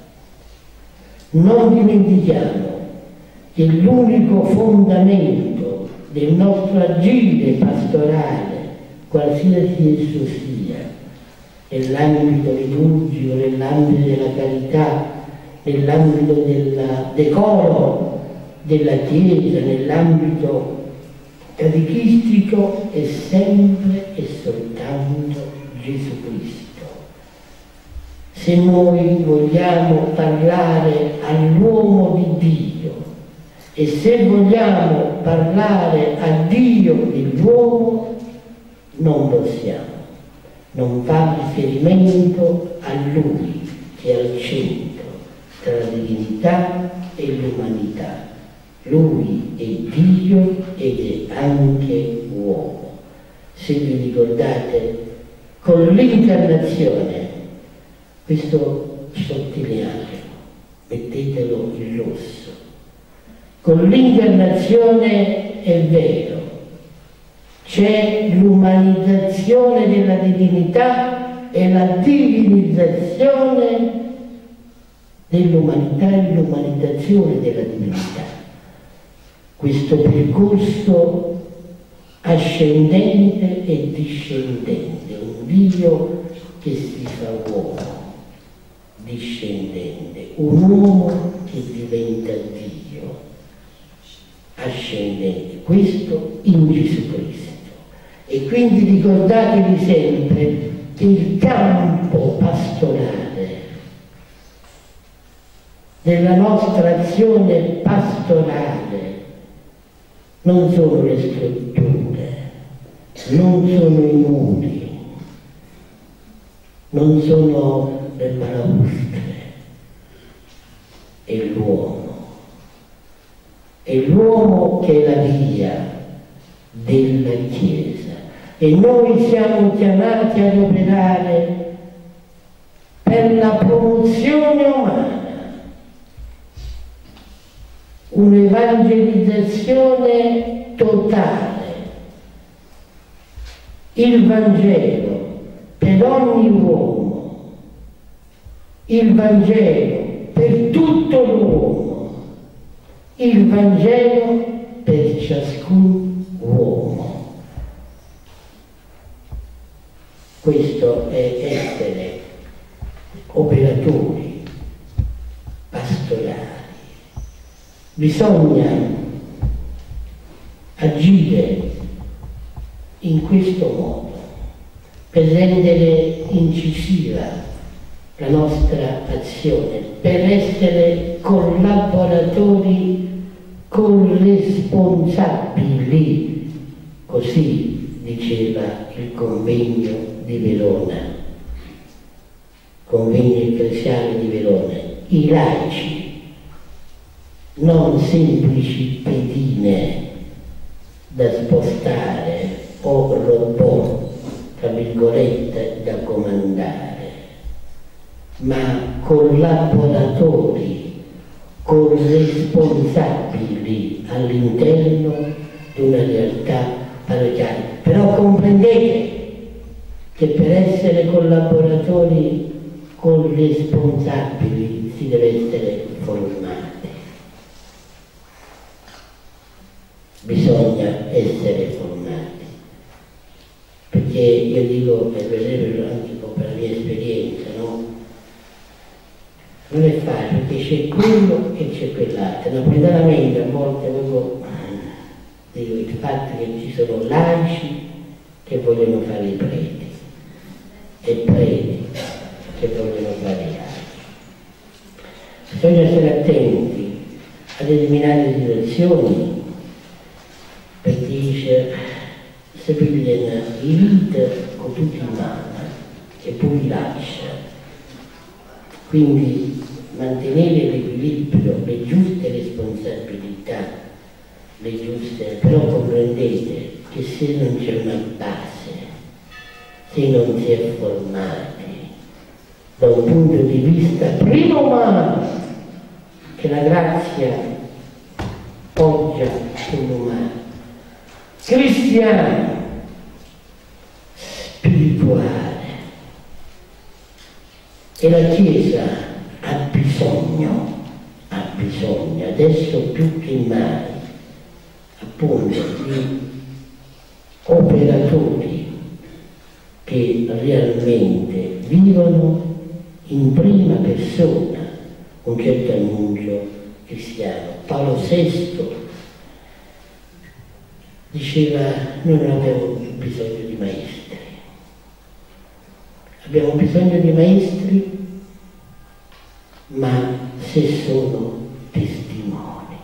Non dimentichiamo che l'unico fondamento del nostro agire pastorale, qualsiasi esso sia, nell'ambito liturgico, nell'ambito della carità, nell'ambito del decoro della Chiesa, nell'ambito catechistico, è sempre e soltanto Gesù Cristo. Se noi vogliamo parlare all'uomo di Dio e se vogliamo parlare a Dio dell'uomo, non possiamo non fare riferimento a Lui, che è al centro tra la divinità e l'umanità. Lui è Dio ed è anche uomo. Se vi ricordate, con l'incarnazione, questo sottolineatelo, mettetelo in rosso, con l'incarnazione è vero, c'è l'umanizzazione della divinità e la divinizzazione dell'umanità e l'umanizzazione della divinità. Questo percorso ascendente e discendente, un Dio che si fa uomo, discendente, un uomo che diventa Dio, ascendente, questo in Gesù Cristo. E quindi ricordatevi sempre che il campo pastorale della nostra azione pastorale non sono le strutture, non sono i muri, non sono le balaustre, è l'uomo. È l'uomo che è la via della Chiesa e noi siamo chiamati ad operare per la promozione umana, un'evangelizzazione totale, il Vangelo per ogni uomo, il Vangelo per tutto l'uomo, il Vangelo per ciascun uomo. Questo è essere operatori pastorali. Bisogna agire in questo modo per rendere incisiva la nostra azione, per essere collaboratori corresponsabili, così diceva il convegno di Verona, convegno ecclesiale di Verona, i laici, non semplici pedine da spostare o robot, tra virgolette, da comandare, ma collaboratori corresponsabili all'interno di una realtà parrocchiale. Però comprendete che per essere collaboratori corresponsabili si deve essere formati. Bisogna essere formati, perché io dico, per vedere anche un po' per la mia esperienza, no? Non è facile, perché c'è quello e c'è quell'altro. Napoletanamente a volte dico il fatto che ci sono laici che vogliono fare i preti e preti che vogliono fare i laici. Bisogna stare attenti a determinate situazioni, perché dice se pigliano i vita con tutti in mano e poi li lascia. Quindi mantenere l'equilibrio, le giuste responsabilità, le giuste, però comprendete che se non c'è una base, se non si è formati da un punto di vista prima umano, che la grazia poggia sull'umano, cristiano, spirituale, E la Chiesa ha bisogno adesso più che mai appunto di operatori che realmente vivono in prima persona un certo annuncio cristiano. Paolo VI diceva: noi non abbiamo bisogno di maestri, abbiamo bisogno di maestri, ma se sono testimoni.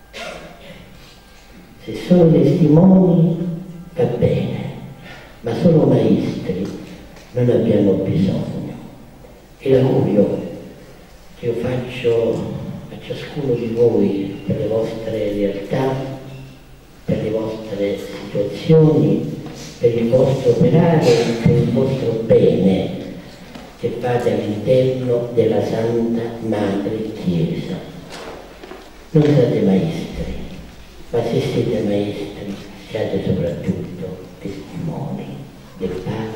Se sono testimoni va bene, ma sono maestri non abbiamo bisogno. E l'augurio che io faccio a ciascuno di voi per le vostre realtà, per le vostre situazioni, per il vostro operare, per il vostro bene che fate all'interno della Santa Madre Chiesa. Non siate maestri, ma se siete maestri siate soprattutto testimoni del Padre